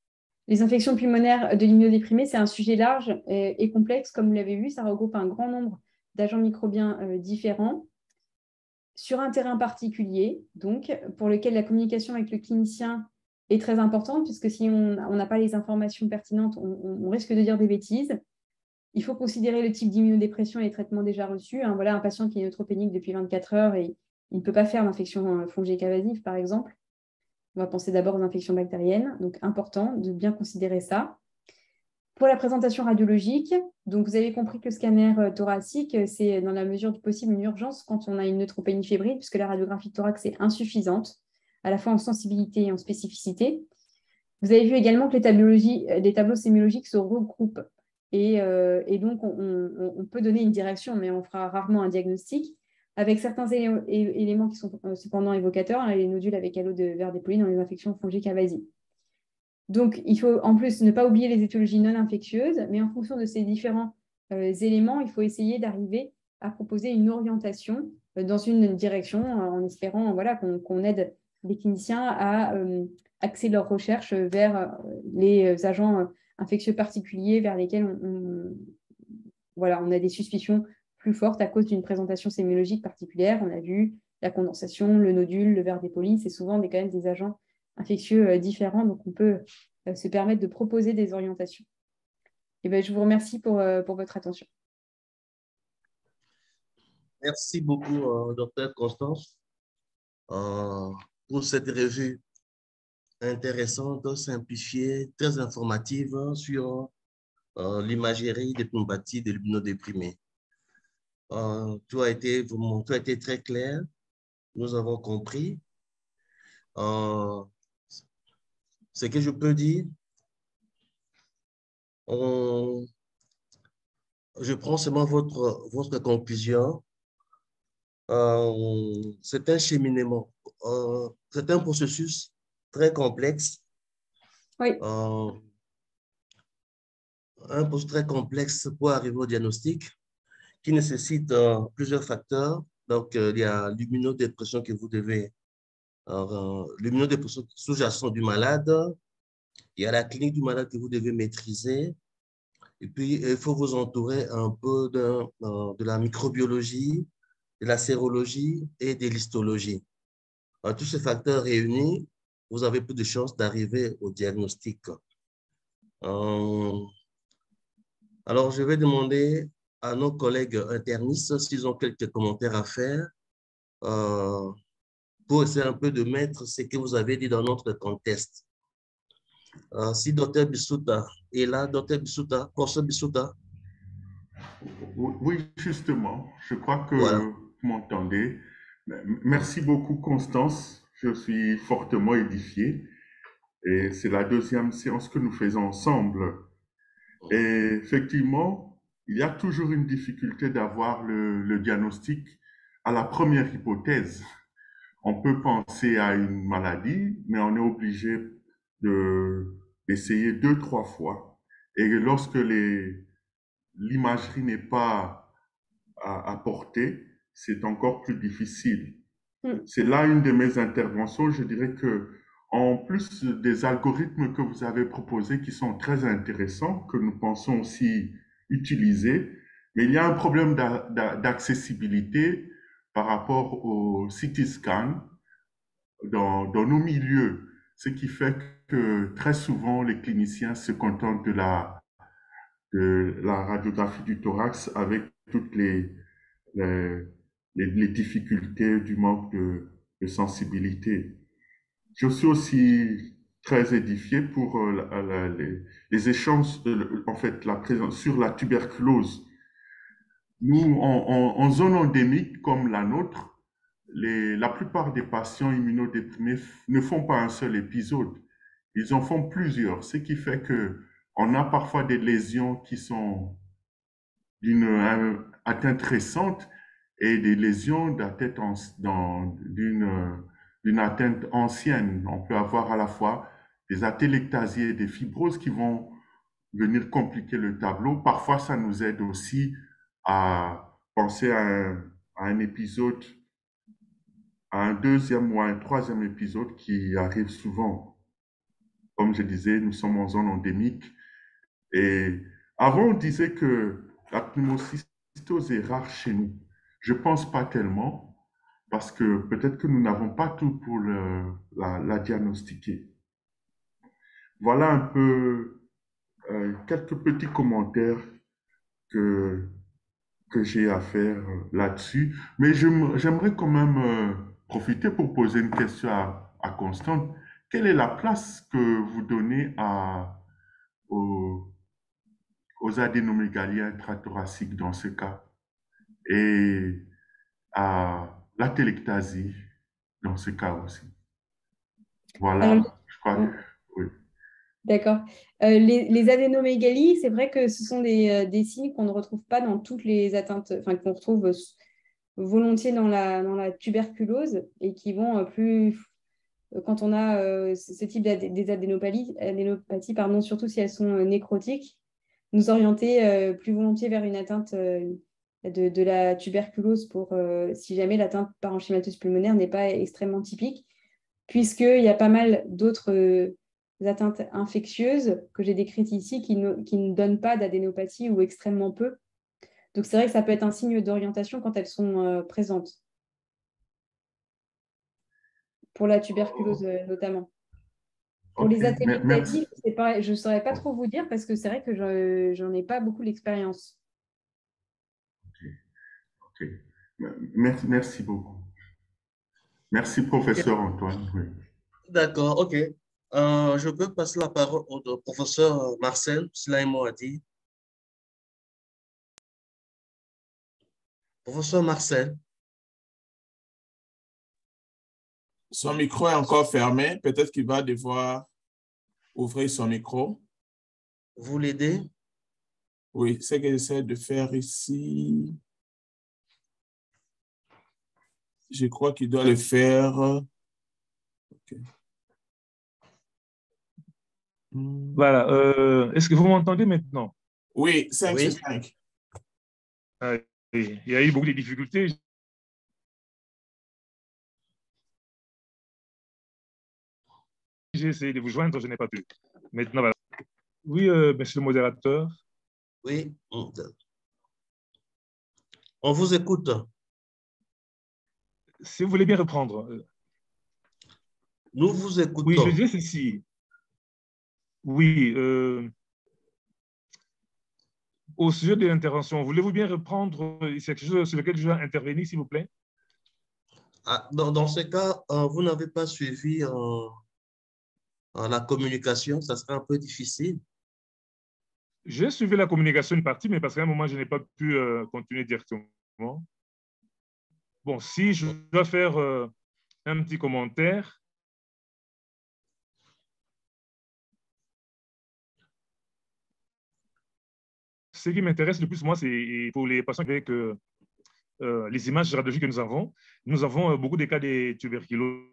Les infections pulmonaires de l'immunodéprimé, c'est un sujet large et, et complexe. Comme vous l'avez vu, ça regroupe un grand nombre d'agents microbiens euh, différents sur un terrain particulier, donc, pour lequel la communication avec le clinicien est très importante, puisque si on n'a pas les informations pertinentes, on, on, risque de dire des bêtises. Il faut considérer le type d'immunodépression et les traitements déjà reçus. Hein, voilà un patient qui est neutropénique depuis vingt-quatre heures et il ne peut pas faire d'infection fongique invasive, par exemple. On va penser d'abord aux infections bactériennes, donc important de bien considérer ça. Pour la présentation radiologique, donc vous avez compris que le scanner thoracique, c'est dans la mesure du possible une urgence quand on a une neutropénie fébrile, puisque la radiographie de thorax est insuffisante, à la fois en sensibilité et en spécificité. Vous avez vu également que les, les tableaux sémiologiques se regroupent et, euh, et donc on, on, on peut donner une direction, mais on fera rarement un diagnostic, avec certains éléments qui sont cependant évocateurs, hein, les nodules avec halo de verre dépoli dans les infections fongiques invasives. Donc, il faut en plus ne pas oublier les étiologies non infectieuses, mais en fonction de ces différents euh, éléments, il faut essayer d'arriver à proposer une orientation euh, dans une direction, euh, en espérant voilà, qu'on qu'on aide les cliniciens à euh, axer leurs recherches vers euh, les agents euh, infectieux particuliers vers lesquels on, on, voilà, on a des suspicions plus fortes à cause d'une présentation sémiologique particulière. On a vu la condensation, le nodule, le verre dépoli, c'est souvent des, quand même des agents infectieux euh, différents, donc on peut euh, se permettre de proposer des orientations. Et ben, je vous remercie pour, euh, pour votre attention. Merci beaucoup, euh, docteur Constance, euh, pour cette revue intéressante, simplifiée, très informative sur euh, l'imagerie des pneumopathies de l'immunodéprimé. Euh, tu as été, tu as été très clair, nous avons compris. Euh, ce que je peux dire, on, je prends seulement votre, votre conclusion. Euh, c'est un cheminement, euh, c'est un processus très complexe. Oui. Euh, un processus très complexe pour arriver au diagnostic qui nécessite euh, plusieurs facteurs. Donc, euh, il y a l'immunodépression que vous devez, euh, l'immunodépression sous-jacente du malade, il y a la clinique du malade que vous devez maîtriser, et puis il faut vous entourer un peu de, euh, de la microbiologie, de la sérologie et de l'histologie. Euh, tous ces facteurs réunis, vous avez plus de chances d'arriver au diagnostic. Euh, alors, je vais demander à nos collègues internistes s'ils ont quelques commentaires à faire euh, pour essayer un peu de mettre ce que vous avez dit dans notre contexte. Euh, si docteur Bissouta est là, docteur Bissouta, professeur Bissouta. Oui, justement, je crois que Voilà. vous m'entendez. Merci beaucoup, Constance. Je suis fortement édifié. Et c'est la deuxième séance que nous faisons ensemble. Et effectivement, il y a toujours une difficulté d'avoir le, le diagnostic à la première hypothèse. On peut penser à une maladie, mais on est obligé de, d'essayer deux, trois fois. Et lorsque les, l'imagerie n'est pas à, à portée, c'est encore plus difficile. Mm. C'est là une de mes interventions. Je dirais que, en plus des algorithmes que vous avez proposés qui sont très intéressants, que nous pensons aussi utiliser, mais il y a un problème d'accessibilité par rapport au C T scan dans, dans nos milieux, ce qui fait que très souvent les cliniciens se contentent de la, de la radiographie du thorax avec toutes les, les, les, les difficultés du manque de, de sensibilité. Je suis aussi très édifié pour euh, la, la, les, les échanges, euh, en fait, la présence sur la tuberculose. Nous, en, en, en zone endémique comme la nôtre, les, la plupart des patients immunodéprimés ne font pas un seul épisode. Ils en font plusieurs, ce qui fait que on a parfois des lésions qui sont d'une atteinte récente et des lésions d'atteinte d'une d'une atteinte ancienne. On peut avoir à la fois des atélectasies et des fibroses qui vont venir compliquer le tableau. Parfois, ça nous aide aussi à penser à un, à un épisode, à un deuxième ou à un troisième épisode qui arrive souvent. comme je disais, nous sommes en zone endémique. Et avant, on disait que la pneumocystose est rare chez nous. Je ne pense pas tellement, parce que peut-être que nous n'avons pas tout pour le, la, la diagnostiquer. Voilà un peu euh, quelques petits commentaires que, que j'ai à faire euh, là-dessus. Mais je- j'aimerais quand même euh, profiter pour poser une question à, à Constance. Quelle est la place que vous donnez à, aux, aux adénomégalies intrathoraciques dans ce cas et à la télectasie dans ce cas aussi? Alors, Voilà, je crois que oui. d'accord. Euh, les, les adénomégalies, c'est vrai que ce sont des, euh, des signes qu'on ne retrouve pas dans toutes les atteintes, enfin qu'on retrouve euh, volontiers dans la, dans la tuberculose et qui vont euh, plus, euh, quand on a euh, ce ce type d'adé- des adénopathies, adénopathies, pardon, surtout si elles sont euh, nécrotiques, nous orienter euh, plus volontiers vers une atteinte euh, de, de la tuberculose pour euh, si jamais l'atteinte par enchymatose pulmonaire n'est pas extrêmement typique, puisqu'il y a pas mal d'autres euh, atteintes infectieuses que j'ai décrites ici qui ne, qui ne donnent pas d'adénopathie ou extrêmement peu. Donc, c'est vrai que ça peut être un signe d'orientation quand elles sont euh, présentes, pour la tuberculose euh, notamment. Pour Ok, les merci. atelectasies, je ne saurais pas trop vous dire parce que c'est vrai que je n'en ai pas beaucoup l'expérience. Ok. Merci, merci beaucoup. Merci, professeur Antoine. Oui. D'accord, ok. Euh, je peux passer la parole au au professeur Marcel, s'il a un mot à dire. Professeur Marcel, Son micro est encore fermé. Peut-être qu'il va devoir ouvrir son micro. vous l'aidez? Oui, c'est ce que j'essaie de faire ici. Je crois qu'il doit le faire. Okay. Voilà. Euh, est-ce que vous m'entendez maintenant? Oui, cinq Oui. sur cinq. Ah, oui. Il y a eu beaucoup de difficultés. J'ai essayé de vous joindre, je n'ai pas pu. Maintenant, voilà. Oui, euh, monsieur le modérateur. Oui. On vous écoute. Si vous voulez bien reprendre. Nous vous écoutons. Oui, je disais ceci. Oui. Euh, au sujet de l'intervention, voulez-vous bien reprendre? C'est quelque chose sur lequel je dois intervenir, s'il vous plaît? Ah, dans, dans ce cas, euh, vous n'avez pas suivi euh, euh, la communication, ça sera un peu difficile. J'ai suivi la communication une partie, mais parce qu'à un moment, je n'ai pas pu euh, continuer directement. Bon, si je dois faire euh, un petit commentaire. Ce qui m'intéresse le plus, moi, c'est pour les patients avec euh, euh, les images radiologiques que nous avons. Nous avons euh, beaucoup de cas de tuberculose.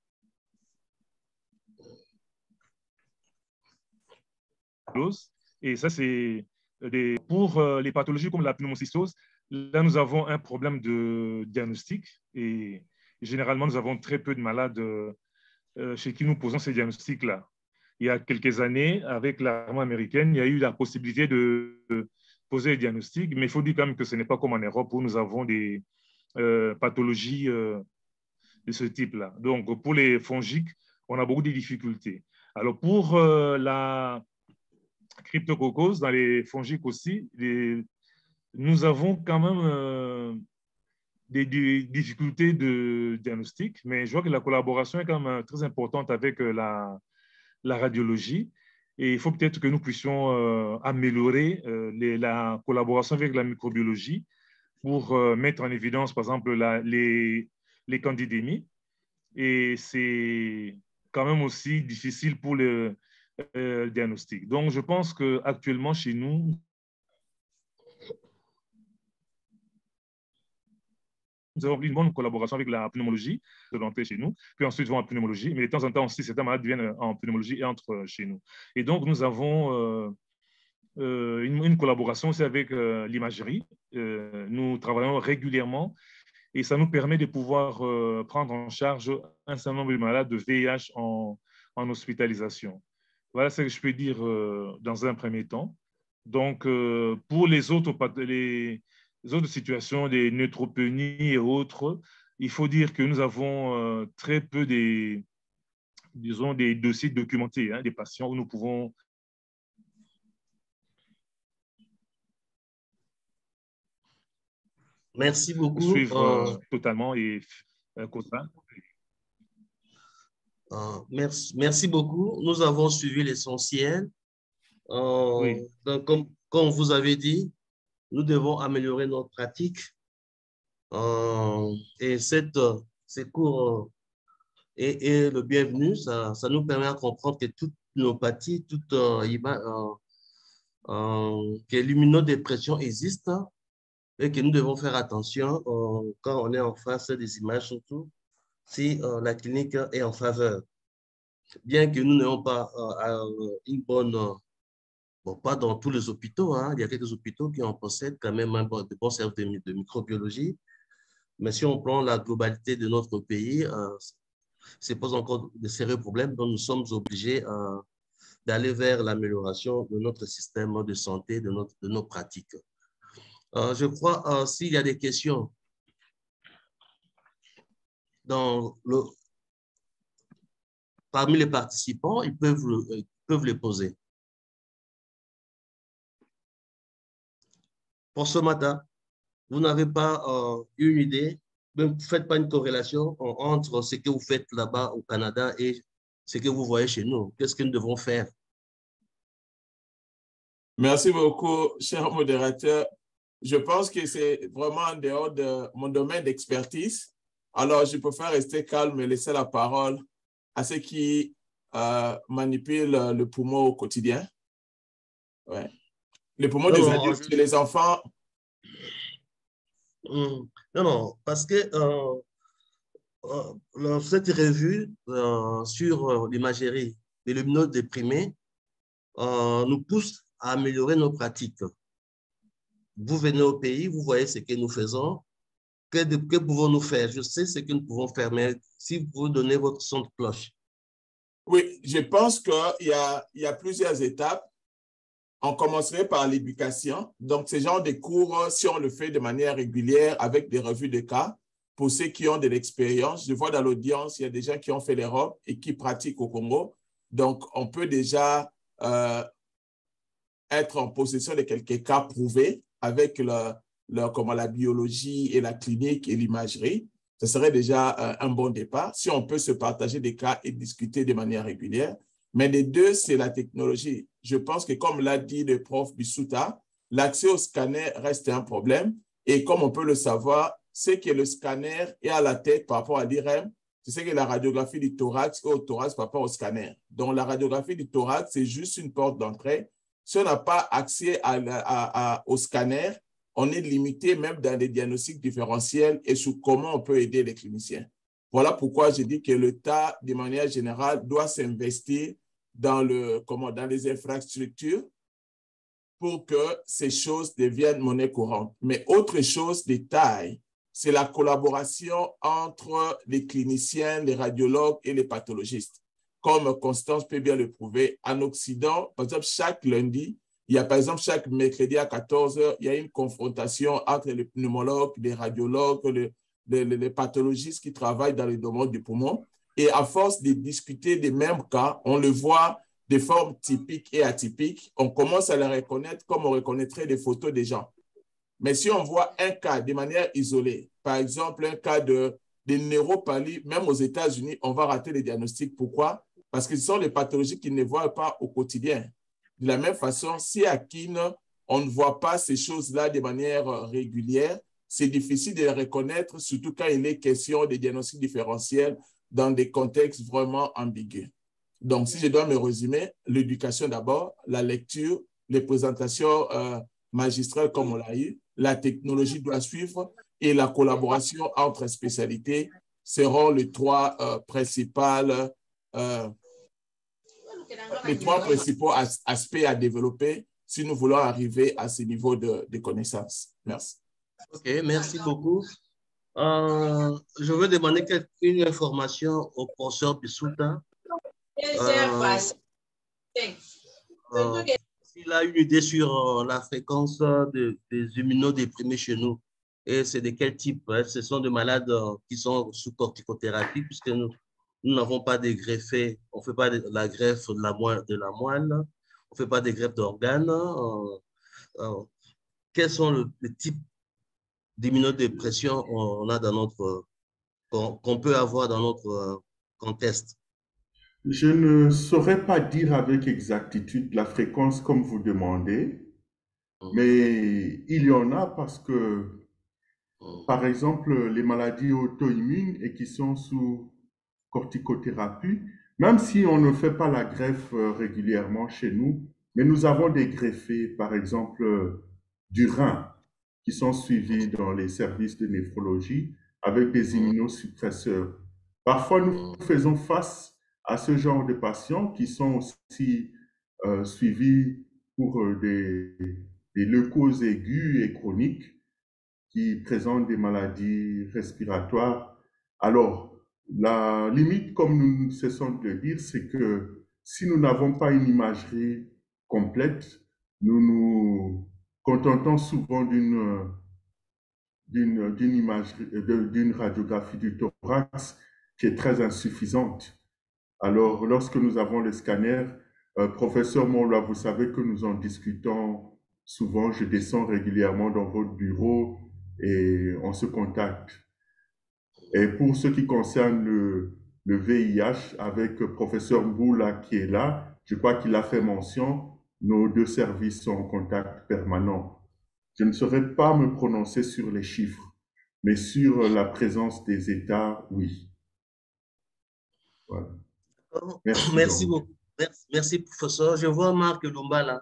Et ça, c'est des... pour euh, les pathologies comme la pneumocystose. Là, nous avons un problème de diagnostic et généralement, nous avons très peu de malades euh, chez qui nous posons ces diagnostics-là. Il y a quelques années, avec l'armée américaine, il y a eu la possibilité de poser les diagnostics, mais il faut dire quand même que ce n'est pas comme en Europe où nous avons des euh, pathologies euh, de ce type-là. Donc, pour les fongiques, on a beaucoup de difficultés. Alors, pour euh, la cryptococcose, dans les fongiques aussi, les, nous avons quand même euh, des, des difficultés de diagnostic, mais je vois que la collaboration est quand même très importante avec la, la radiologie. Et il faut peut-être que nous puissions euh, améliorer euh, les, la collaboration avec la microbiologie pour euh, mettre en évidence, par exemple, la, les, les candidémies. Et c'est quand même aussi difficile pour le euh, diagnostic. Donc, je pense qu'actuellement, chez nous, nous avons une bonne collaboration avec la pneumologie de l'entrée chez nous, puis ensuite vont en pneumologie, mais de temps en temps aussi, certains malades viennent en pneumologie et entrent chez nous. Et donc, nous avons euh, euh, une, une collaboration aussi avec euh, l'imagerie. Euh, nous travaillons régulièrement et ça nous permet de pouvoir euh, prendre en charge un certain nombre de malades de V I H en, en hospitalisation. Voilà ce que je peux dire euh, dans un premier temps. Donc, euh, pour les autres, les autres situations, des neutropénies et autres, il faut dire que nous avons euh, très peu des, disons, des dossiers documentés, hein, des patients où nous pouvons Merci beaucoup. suivre Euh, euh, totalement et euh, euh, merci, merci beaucoup. Nous avons suivi l'essentiel. Euh, oui. donc, comme, comme vous avez dit, nous devons améliorer notre pratique. Euh, et cette, ces cours est, est le bienvenu. Ça, ça nous permet de comprendre que toute myopathie, toute euh, euh, euh, que l'immunodépression existe et que nous devons faire attention euh, quand on est en face des images, surtout si euh, la clinique est en faveur. Bien que nous n'ayons pas euh, une bonne, euh, bon, pas dans tous les hôpitaux, hein, il y a quelques hôpitaux qui en possèdent quand même un bon, de bons services de, de microbiologie, mais si on prend la globalité de notre pays, euh, c'est pose encore de sérieux problèmes, donc nous sommes obligés euh, d'aller vers l'amélioration de notre système de santé, de, notre, de nos pratiques. Euh, je crois, euh, s'il y a des questions dans le, parmi les participants, ils peuvent, le, ils peuvent les poser. Pour ce matin, vous n'avez pas euh, une idée, vous ne faites pas une corrélation entre ce que vous faites là-bas au Canada et ce que vous voyez chez nous. Qu'est-ce que nous devons faire? Merci beaucoup, cher modérateur. Je pense que c'est vraiment en dehors de mon domaine d'expertise. Alors, je préfère rester calme et laisser la parole à ceux qui euh, manipulent le poumon au quotidien. Ouais. Le poumon non, des adultes je... chez les enfants. Non, non, parce que euh, euh, cette revue euh, sur euh, l'imagerie de l'immunodéprimé euh, nous pousse à améliorer nos pratiques. Vous venez au pays, vous voyez ce que nous faisons. Que, que pouvons-nous faire? Je sais ce que nous pouvons faire, mais si vous donnez votre son de cloche. Oui, je pense qu'il y a, il y a plusieurs étapes. On commencerait par l'éducation. Donc, ce genre de cours, si on le fait de manière régulière avec des revues de cas, pour ceux qui ont de l'expérience, je vois dans l'audience, il y a des gens qui ont fait l'Europe et qui pratiquent au Congo. Donc, on peut déjà euh, être en possession de quelques cas prouvés avec le, le, comment, la biologie et la clinique et l'imagerie. Ce serait déjà euh, un bon départ. Si on peut se partager des cas et discuter de manière régulière. Mais les deux, c'est la technologie. Je pense que, comme l'a dit le prof Bissouta, l'accès au scanner reste un problème. Et comme on peut le savoir, c'est que le scanner est à la tête par rapport à l'I R E M. C'est que la radiographie du thorax est au thorax par rapport au scanner. Donc, la radiographie du thorax, c'est juste une porte d'entrée. Si on n'a pas accès à, à, à, au scanner, on est limité même dans les diagnostics différentiels et sur comment on peut aider les cliniciens. Voilà pourquoi je dis que l'État, de manière générale, doit s'investir dans, le, comment, dans les infrastructures pour que ces choses deviennent monnaie courante. Mais autre chose de taille, c'est la collaboration entre les cliniciens, les radiologues et les pathologistes. Comme Constance peut bien le prouver, en Occident, par exemple, chaque lundi, il y a par exemple chaque mercredi à quatorze heures, il y a une confrontation entre les pneumologues, les radiologues, les, les, les pathologistes qui travaillent dans le domaine du poumon. Et à force de discuter des mêmes cas, on le voit de formes typiques et atypiques, on commence à les reconnaître comme on reconnaîtrait des photos des gens. Mais si on voit un cas de manière isolée, par exemple un cas de, de neuropathie, même aux États-Unis, on va rater les diagnostics. Pourquoi? Parce que ce sont les pathologies qu'ils ne voient pas au quotidien. De la même façon, si à Kin, on ne voit pas ces choses-là de manière régulière, c'est difficile de les reconnaître, surtout quand il est question de diagnostics différentiels dans des contextes vraiment ambigus. Donc, si je dois me résumer, l'éducation d'abord, la lecture, les présentations euh, magistrales comme on l'a eu, la technologie doit suivre et la collaboration entre spécialités seront les trois euh, principales euh, les trois principaux as aspects à développer si nous voulons arriver à ce niveau de, de connaissance. Merci. OK, merci beaucoup. Euh, je veux demander une information au professeur Bissouta. Euh, Euh, il a une idée sur euh, la fréquence de, des immunodéprimés chez nous. Et c'est de quel type? Hein? Ce sont des malades euh, qui sont sous corticothérapie, puisque nous nous n'avons pas de greffés. On ne fait pas de la greffe de la moelle, de la moelle. On ne fait pas de greffe d'organes. Euh, euh, quels sont le, les types d'immunodépression on a dans notre, qu'on qu'on peut avoir dans notre euh, contexte? Je ne saurais pas dire avec exactitude la fréquence comme vous demandez, Hum, mais il y en a parce que, hum, par exemple, les maladies auto-immunes et qui sont sous corticothérapie, même si on ne fait pas la greffe euh, régulièrement chez nous, mais nous avons des greffés, par exemple, euh, du rein, qui sont suivis dans les services de néphrologie avec des hum, immunosuppresseurs. Parfois, nous hum, faisons face à ce genre de patients qui sont aussi euh, suivis pour euh, des, des leucoses aiguës et chroniques qui présentent des maladies respiratoires. Alors, la limite, comme nous ne cessons de le dire, c'est que si nous n'avons pas une imagerie complète, nous nous contentons souvent d'une d'une d'une imagerie, de- d'une radiographie du thorax qui est très insuffisante. Alors, lorsque nous avons le scanner, euh, professeur Mola, vous savez que nous en discutons souvent. Je descends régulièrement dans votre bureau et on se contacte. Et pour ce qui concerne le, le V I H, avec le professeur Mboula qui est là, je crois qu'il a fait mention, nos deux services sont en contact permanent. Je ne saurais pas me prononcer sur les chiffres, mais sur la présence des États, oui. Voilà. hum. Merci Merci donc. beaucoup. Merci, merci, professeur. Je vois Marc Lumba là.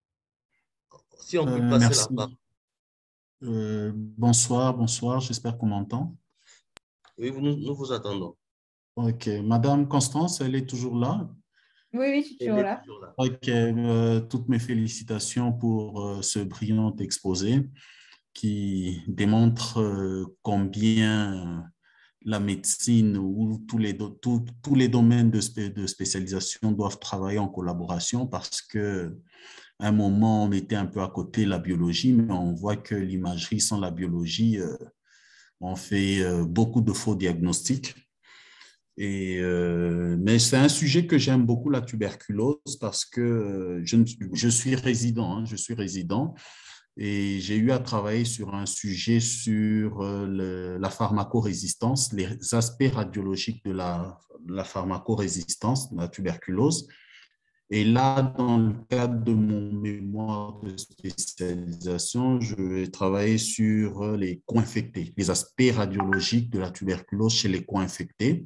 Si on peut Euh, passer la parole. merci. Euh, bonsoir, bonsoir, j'espère qu'on m'entend. Oui, nous, nous vous attendons. Ok, Madame Constance, elle est toujours là. Oui, oui, je suis Elle toujours est là. toujours là. Ok, euh, toutes mes félicitations pour euh, ce brillant exposé qui démontre euh, combien la médecine ou tous les, do- tous- tous les domaines de, spé- de spécialisation doivent travailler en collaboration parce que à un moment, on était un peu à côté de la biologie, mais on voit que l'imagerie sans la biologie, euh, on fait euh, beaucoup de faux diagnostics. Et, euh, mais c'est un sujet que j'aime beaucoup, la tuberculose, parce que euh, je, je suis résident, hein, je suis résident et j'ai eu à travailler sur un sujet sur euh, le, la pharmacorésistance, les aspects radiologiques de la, de la pharmacorésistance, de la tuberculose. Et là, dans le cadre de mon mémoire de spécialisation, je vais travailler sur les co-infectés, les aspects radiologiques de la tuberculose chez les co-infectés.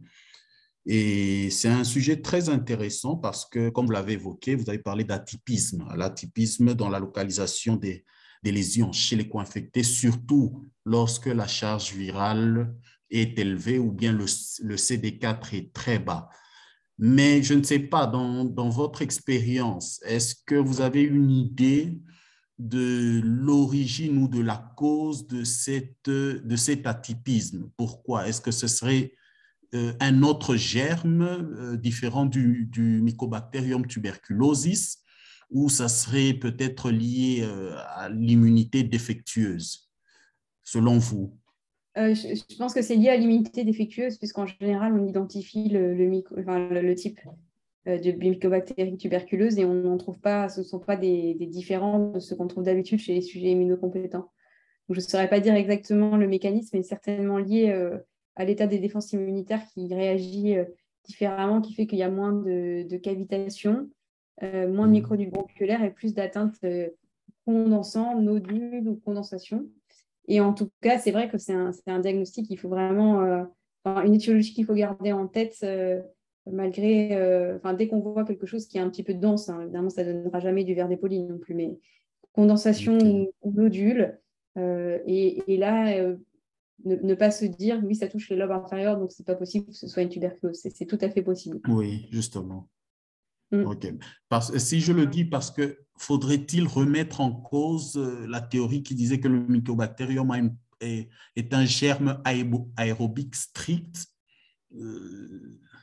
Et c'est un sujet très intéressant parce que, comme vous l'avez évoqué, vous avez parlé d'atypisme, l'atypisme dans la localisation des, des lésions chez les co-infectés, surtout lorsque la charge virale est élevée ou bien le, le C D quatre est très bas. Mais je ne sais pas, dans, dans votre expérience, est-ce que vous avez une idée de l'origine ou de la cause de, cette, de cet atypisme? Pourquoi? Est-ce que ce serait euh, un autre germe euh, différent du, du Mycobacterium tuberculosis ou ça serait peut-être lié euh, à l'immunité défectueuse, selon vous? Euh, je, je pense que c'est lié à l'immunité défectueuse, puisqu'en général, on identifie le, le, micro, enfin, le, le type euh, de mycobactérie tuberculeuse et on n'en trouve pas, ce ne sont pas des, des différents de ce qu'on trouve d'habitude chez les sujets immunocompétents. Donc, je ne saurais pas dire exactement le mécanisme, mais certainement lié euh, à l'état des défenses immunitaires qui réagit euh, différemment, qui fait qu'il y a moins de, de cavitation, euh, moins de microdules bronculaires et plus d'atteintes euh, condensants, nodules ou condensation. Et en tout cas, c'est vrai que c'est un, c'est un diagnostic qu'il faut vraiment, euh, enfin, une étiologie qu'il faut garder en tête, euh, malgré, euh, enfin, dès qu'on voit quelque chose qui est un petit peu dense, hein, évidemment, ça ne donnera jamais du verre dépoli non plus, mais condensation Okay. ou, ou nodule. Euh, et, et, là, euh, ne, ne, pas se dire, oui, ça touche les lobes inférieurs, donc ce n'est pas possible que ce soit une tuberculose. C'est, c'est tout à fait possible. Oui, justement. Mm. Ok. Parce, si je le dis parce que faudrait-il remettre en cause euh, la théorie qui disait que le mycobacterium a une, est, est un germe aéro, aérobique strict? euh,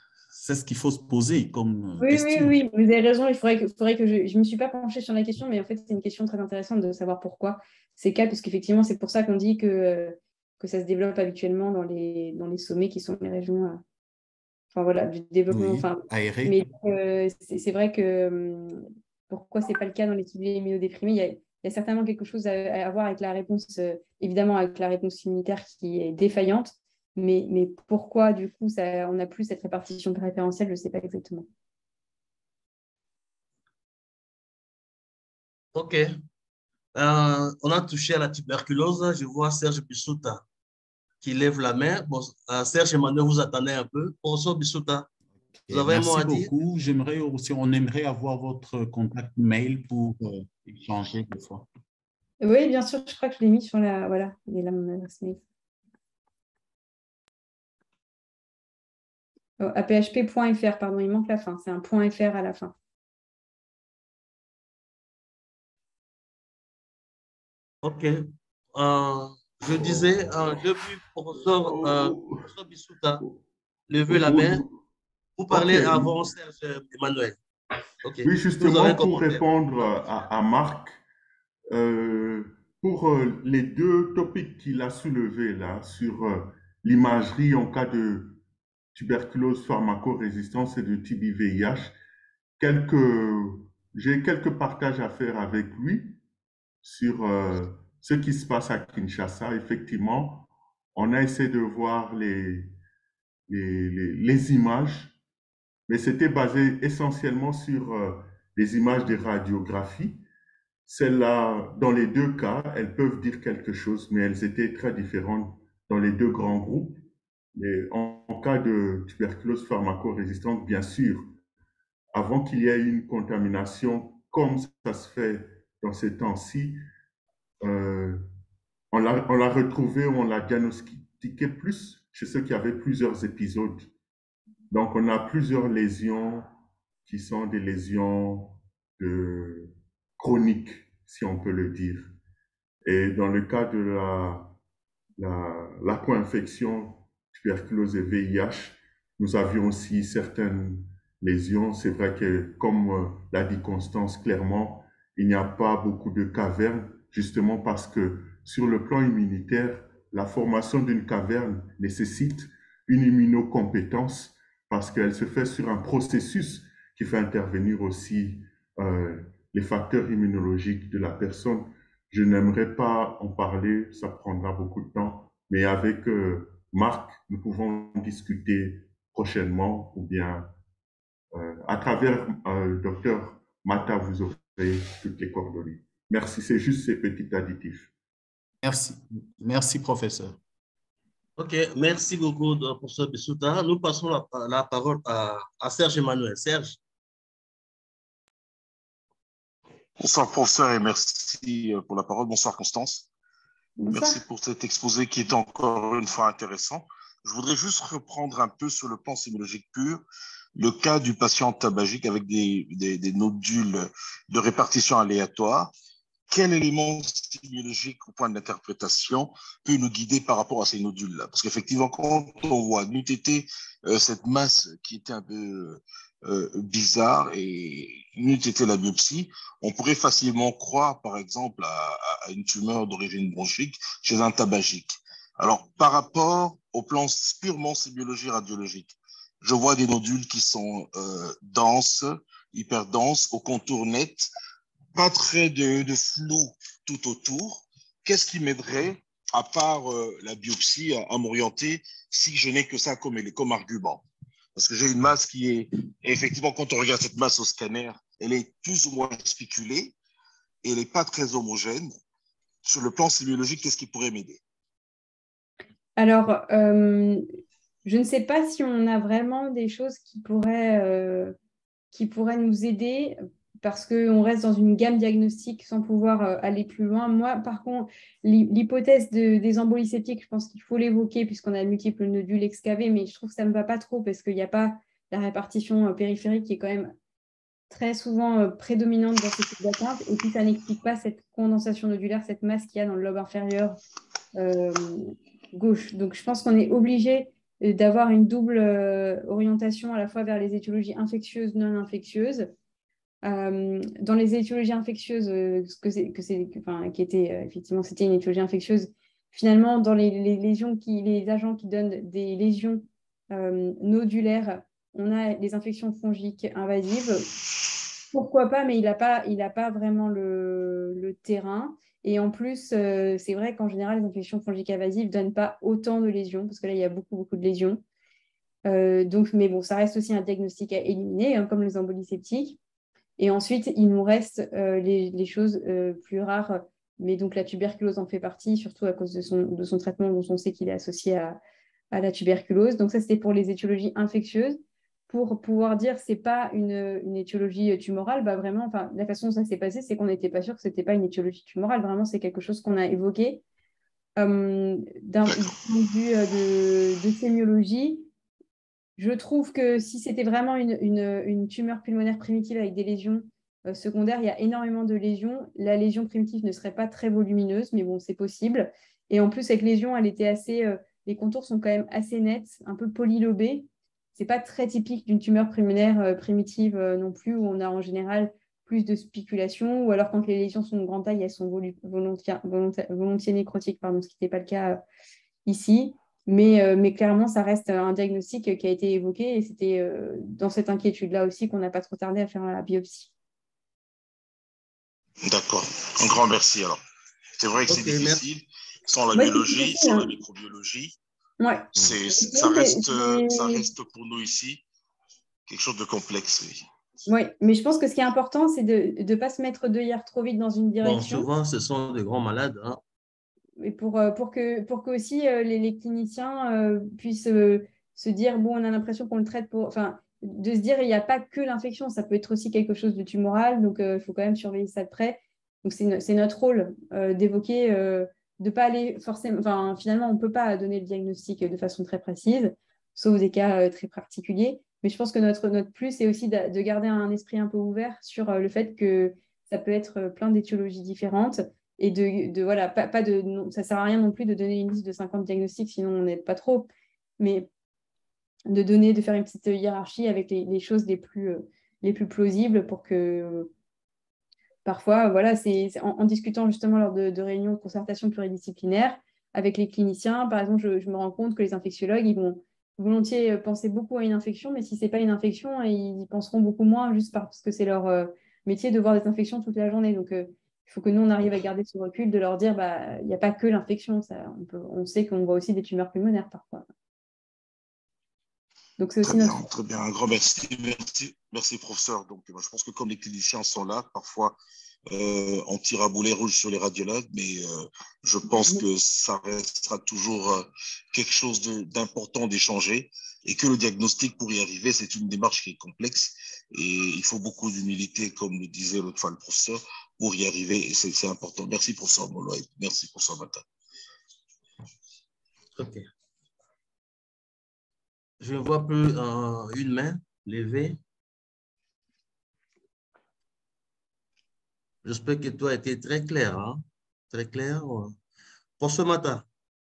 c'est ce qu'il faut se poser comme Oui, question. oui, oui, vous avez raison. Il faudrait que, faudrait que je ne me suis pas penchée sur la question, mais en fait, c'est une question très intéressante de savoir pourquoi c'est le cas, puisqu'effectivement, c'est pour ça qu'on dit que, que ça se développe habituellement dans les, dans les sommets qui sont les régions euh, enfin, voilà, du développement. Oui, Enfin, aéré. mais euh, c'est c'est vrai que hum, pourquoi ce n'est pas le cas dans les ciblés immunodéprimés, il y a, il y a certainement quelque chose à, à voir avec la réponse, euh, évidemment avec la réponse immunitaire qui est défaillante, mais, mais pourquoi du coup ça, on n'a plus cette répartition préférentielle, je ne sais pas exactement. OK. Euh, on a touché à la tuberculose. Je vois Serge Bissouta qui lève la main. Bon, euh, Serge Emmanuel, vous attendez un peu. Professeur Bissouta, vous avez un mot Merci à dire? beaucoup. J'aimerais aussi, on aimerait avoir votre contact mail pour euh, échanger des fois. Oui, bien sûr, je crois que je l'ai mis sur la... Voilà, il est là mon adresse mail. Oh, A P H P point F R, pardon, il manque la fin. C'est un point .fr à la fin. OK. Euh, je disais, euh, depuis professeur, euh, professeur Bissouta, levez la main. Vous OK. parlez avant Serge Emmanuel. OK. Oui, Vous avez justement, un pour commentaire. répondre à, à Marc, euh, pour euh, les deux topics qu'il a soulevés là, sur euh, l'imagerie en cas de tuberculose pharmacorésistance et de T B V I H, quelques, j'ai quelques partages à faire avec lui sur euh, ce qui se passe à Kinshasa. Effectivement, on a essayé de voir les, les, les, les images, mais c'était basé essentiellement sur euh, les images des radiographies. Celles-là, dans les deux cas, elles peuvent dire quelque chose, mais elles étaient très différentes dans les deux grands groupes. Mais en, en cas de tuberculose pharmacorésistante, bien sûr, avant qu'il y ait une contamination, comme ça se fait dans ces temps-ci, euh, on l'a on l'a retrouvé, on l'a diagnostiqué plus chez ceux qui avaient plusieurs épisodes. Donc, on a plusieurs lésions qui sont des lésions de, chroniques, si on peut le dire. Et dans le cas de la, la, la co-infection tuberculose et V I H, nous avions aussi certaines lésions. C'est vrai que, comme euh, l'a dit Constance clairement, il n'y a pas beaucoup de cavernes, justement parce que sur le plan immunitaire, la formation d'une caverne nécessite une immunocompétence parce qu'elle se fait sur un processus qui fait intervenir aussi euh, les facteurs immunologiques de la personne. Je n'aimerais pas en parler, ça prendra beaucoup de temps, mais avec euh, Marc, nous pouvons discuter prochainement ou bien euh, à travers euh, le docteur Mata, vous aurez toutes les coordonnées. Merci, c'est juste ces petits additifs. Merci, merci professeur. OK, merci beaucoup, professeur Bissouta. Nous passons la, la parole à, à Serge Emmanuel. Serge. Bonsoir professeur et merci pour la parole. Bonsoir Constance. Bonsoir. Merci pour cet exposé qui est encore une fois intéressant. Je voudrais juste reprendre un peu sur le plan sémiologique pur le cas du patient tabagique avec des, des, des nodules de répartition aléatoire. Quel élément sémiologique au point d'interprétation peut nous guider par rapport à ces nodules-là? Parce qu'effectivement, quand on voit n'eût été euh, cette masse qui était un peu euh, bizarre et n'eût été la biopsie, on pourrait facilement croire, par exemple, à, à une tumeur d'origine bronchique chez un tabagique. Alors, par rapport au plan purement sémiologie radiologique, je vois des nodules qui sont euh, denses, hyper denses, au contour net, pas très de, de flou tout autour. Qu'est-ce qui m'aiderait, à part euh, la biopsie, à, à m'orienter si je n'ai que ça comme, comme argument? Parce que j'ai une masse qui est, et effectivement, quand on regarde cette masse au scanner, elle est plus ou moins spiculée et elle n'est pas très homogène. Sur le plan sémiologique, qu'est-ce qui pourrait m'aider? Alors, euh, je ne sais pas si on a vraiment des choses qui pourraient, euh, qui pourraient nous aider parce qu'on reste dans une gamme diagnostique sans pouvoir euh, aller plus loin. Moi, par contre, l'hypothèse de, des embolies septiques, je pense qu'il faut l'évoquer puisqu'on a multiples nodules excavés, mais je trouve que ça ne me va pas trop parce qu'il n'y a pas la répartition euh, périphérique qui est quand même très souvent euh, prédominante dans ce type d'atteinte. Et puis, ça n'explique pas cette condensation nodulaire, cette masse qu'il y a dans le lobe inférieur euh, gauche. Donc, je pense qu'on est obligé d'avoir une double euh, orientation à la fois vers les étiologies infectieuses, non infectieuses. Euh, dans les étiologies infectieuses, euh, que c'est, que c'est, enfin, qui était, euh, effectivement, c'était une étiologie infectieuse. Finalement, dans les, les lésions qui, les agents qui donnent des lésions euh, nodulaires, on a les infections fongiques invasives. Pourquoi pas, mais il n'a pas, il a pas vraiment le, le terrain. Et en plus, euh, c'est vrai qu'en général, les infections fongiques invasives ne donnent pas autant de lésions, parce que là, il y a beaucoup, beaucoup de lésions. Euh, donc, mais bon, ça reste aussi un diagnostic à éliminer, hein, comme les embolies septiques. Et ensuite, il nous reste euh, les, les choses euh, plus rares, mais donc la tuberculose en fait partie, surtout à cause de son, de son traitement dont on sait qu'il est associé à, à la tuberculose. Donc ça, c'était pour les étiologies infectieuses. Pour pouvoir dire que ce n'est pas une, une étiologie tumorale, bah vraiment, enfin, la façon dont ça s'est passé, c'est qu'on n'était pas sûr que ce n'était pas une étiologie tumorale. Vraiment, c'est quelque chose qu'on a évoqué. Euh, d'un point de vue de, de sémiologie, je trouve que si c'était vraiment une, une, une tumeur pulmonaire primitive avec des lésions euh, secondaires, il y a énormément de lésions. La lésion primitive ne serait pas très volumineuse, mais bon, c'est possible. Et en plus, avec lésion, elle était assez, euh, les contours sont quand même assez nets, un peu polylobés. C'est pas très typique d'une tumeur pulmonaire euh, primitive euh, non plus, où on a en général plus de spiculation, ou alors quand les lésions sont de grande taille, elles sont volontiers, volontiers, volontiers nécrotiques, pardon, ce qui n'était pas le cas euh, ici. Mais, euh, mais clairement, ça reste un diagnostic qui a été évoqué et c'était euh, dans cette inquiétude-là aussi qu'on n'a pas trop tardé à faire la biopsie. D'accord. Un grand merci alors. C'est vrai que okay, c'est difficile. Merci. Sans la ouais, biologie, sans hein. la microbiologie, ouais. c'est, ça, reste, ça reste pour nous ici quelque chose de complexe. Oui, oui, mais je pense que ce qui est important, c'est de ne pas se mettre deux hier trop vite dans une direction. Bon, souvent, ce sont des grands malades. Hein. Et pour, pour, que, pour que aussi euh, les, les cliniciens euh, puissent euh, se dire, bon, on a l'impression qu'on le traite pour... Enfin, de se dire, il n'y a pas que l'infection, ça peut être aussi quelque chose de tumoral, donc il euh, faut quand même surveiller ça de près. Donc, c'est, c'est notre rôle euh, d'évoquer, euh, de ne pas aller forcément... Enfin, finalement, on ne peut pas donner le diagnostic de façon très précise, sauf des cas euh, très particuliers. Mais je pense que notre, notre plus, c'est aussi de, de garder un esprit un peu ouvert sur euh, le fait que ça peut être plein d'étiologies différentes. Et de, de voilà, pas, pas de, non, ça ne sert à rien non plus de donner une liste de cinquante diagnostics, sinon on n'aide pas trop. Mais de donner, de faire une petite hiérarchie avec les, les choses les plus, euh, les plus plausibles pour que euh, parfois, voilà, c'est, c'est en, en discutant justement lors de, de réunions de concertation pluridisciplinaire avec les cliniciens, par exemple, je, je me rends compte que les infectiologues, ils vont volontiers penser beaucoup à une infection, mais si ce n'est pas une infection, ils y penseront beaucoup moins juste parce que c'est leur euh, métier de voir des infections toute la journée. Donc, euh, il faut que nous, on arrive à garder ce recul, de leur dire, bah, il n'y a pas que l'infection. Ça, on, peut, on sait qu'on voit aussi des tumeurs pulmonaires parfois. Donc, c'est aussi très notre... bien, très bien. Un grand merci. Merci, merci professeur. Donc, je pense que comme les cliniciens sont là, parfois, euh, on tire à boulet rouge sur les radiologues, mais euh, je pense que ça restera toujours euh, quelque chose de, d'important d'échanger et que le diagnostic, pour y arriver, c'est une démarche qui est complexe et il faut beaucoup d'humilité, comme le disait l'autre fois le professeur, pour y arriver, et c'est, c'est important. Merci, professeur Molo. Merci, professeur Mata. OK. Je ne vois plus euh, une main levée. J'espère que toi a été très clair. Hein? Très clair. Professeur Mata.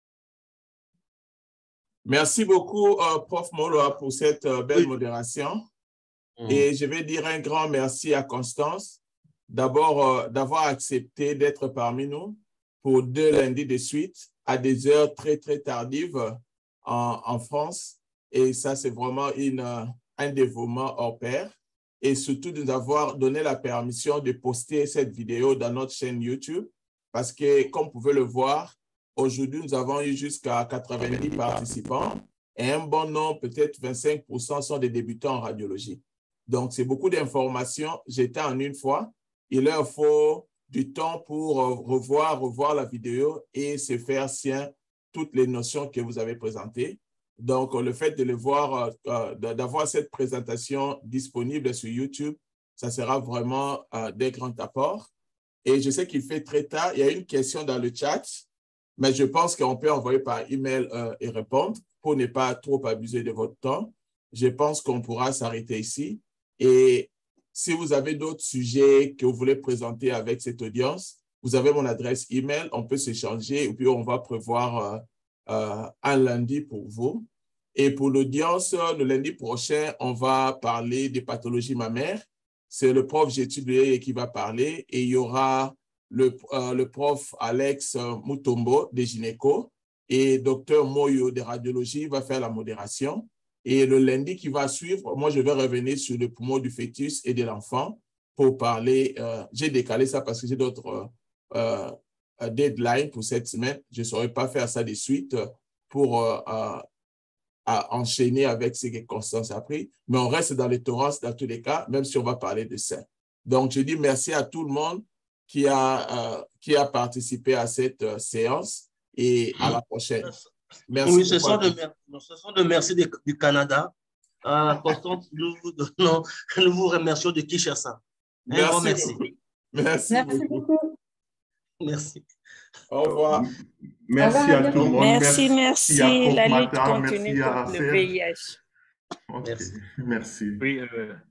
Merci beaucoup, euh, Prof Molo, pour cette euh, belle oui. modération. Mmh. Et je vais dire un grand merci à Constance. D'abord, euh, d'avoir accepté d'être parmi nous pour deux lundis de suite à des heures très, très tardives en, en France. Et ça, c'est vraiment une, un dévouement hors pair. Et surtout, de nous avoir donné la permission de poster cette vidéo dans notre chaîne YouTube. Parce que, comme vous pouvez le voir, aujourd'hui, nous avons eu jusqu'à quatre-vingt-dix participants. Et un bon nombre, peut-être vingt-cinq pour cent, sont des débutants en radiologie. Donc, c'est beaucoup d'informations jetées en une fois. Il leur faut du temps pour revoir, revoir la vidéo et se faire sien toutes les notions que vous avez présentées. Donc, le fait de le voir, euh, d'avoir cette présentation disponible sur YouTube, ça sera vraiment euh, des grands apports. Et je sais qu'il fait très tard. Il y a une question dans le chat, mais je pense qu'on peut envoyer par email euh, et répondre pour ne pas trop abuser de votre temps. Je pense qu'on pourra s'arrêter ici. Et si vous avez d'autres sujets que vous voulez présenter avec cette audience, vous avez mon adresse email, on peut s'échanger et puis on va prévoir euh, euh, un lundi pour vous. Et pour l'audience, le lundi prochain, on va parler des pathologies mammaires. C'est le prof Gétudé qui va parler et il y aura le, euh, le prof Alex Mutombo des gynécos et docteur Moyo de radiologie va faire la modération. Et le lundi qui va suivre, moi, je vais revenir sur le poumon du fœtus et de l'enfant pour parler. Euh, j'ai décalé ça parce que j'ai d'autres euh, euh, deadlines pour cette semaine. Je ne saurais pas faire ça de suite pour euh, euh, à enchaîner avec ce que Constance a pris. Mais on reste dans les thorax dans tous les cas, même si on va parler de ça. Donc, je dis merci à tout le monde qui a, euh, qui a participé à cette euh, séance et à la prochaine. Merci. Oui, ce sont de, ce sont de merci du, du Canada. Euh, Constance, nous vous donnons, nous vous remercions de Kinshasa. Merci. Un merci. Merci. Merci beaucoup. Merci. Au revoir. Merci revoir, à tout le monde. Merci, merci. à La lutte Mata, continue merci à contre le Serge. V I H. Okay. Merci. Merci. Oui, euh,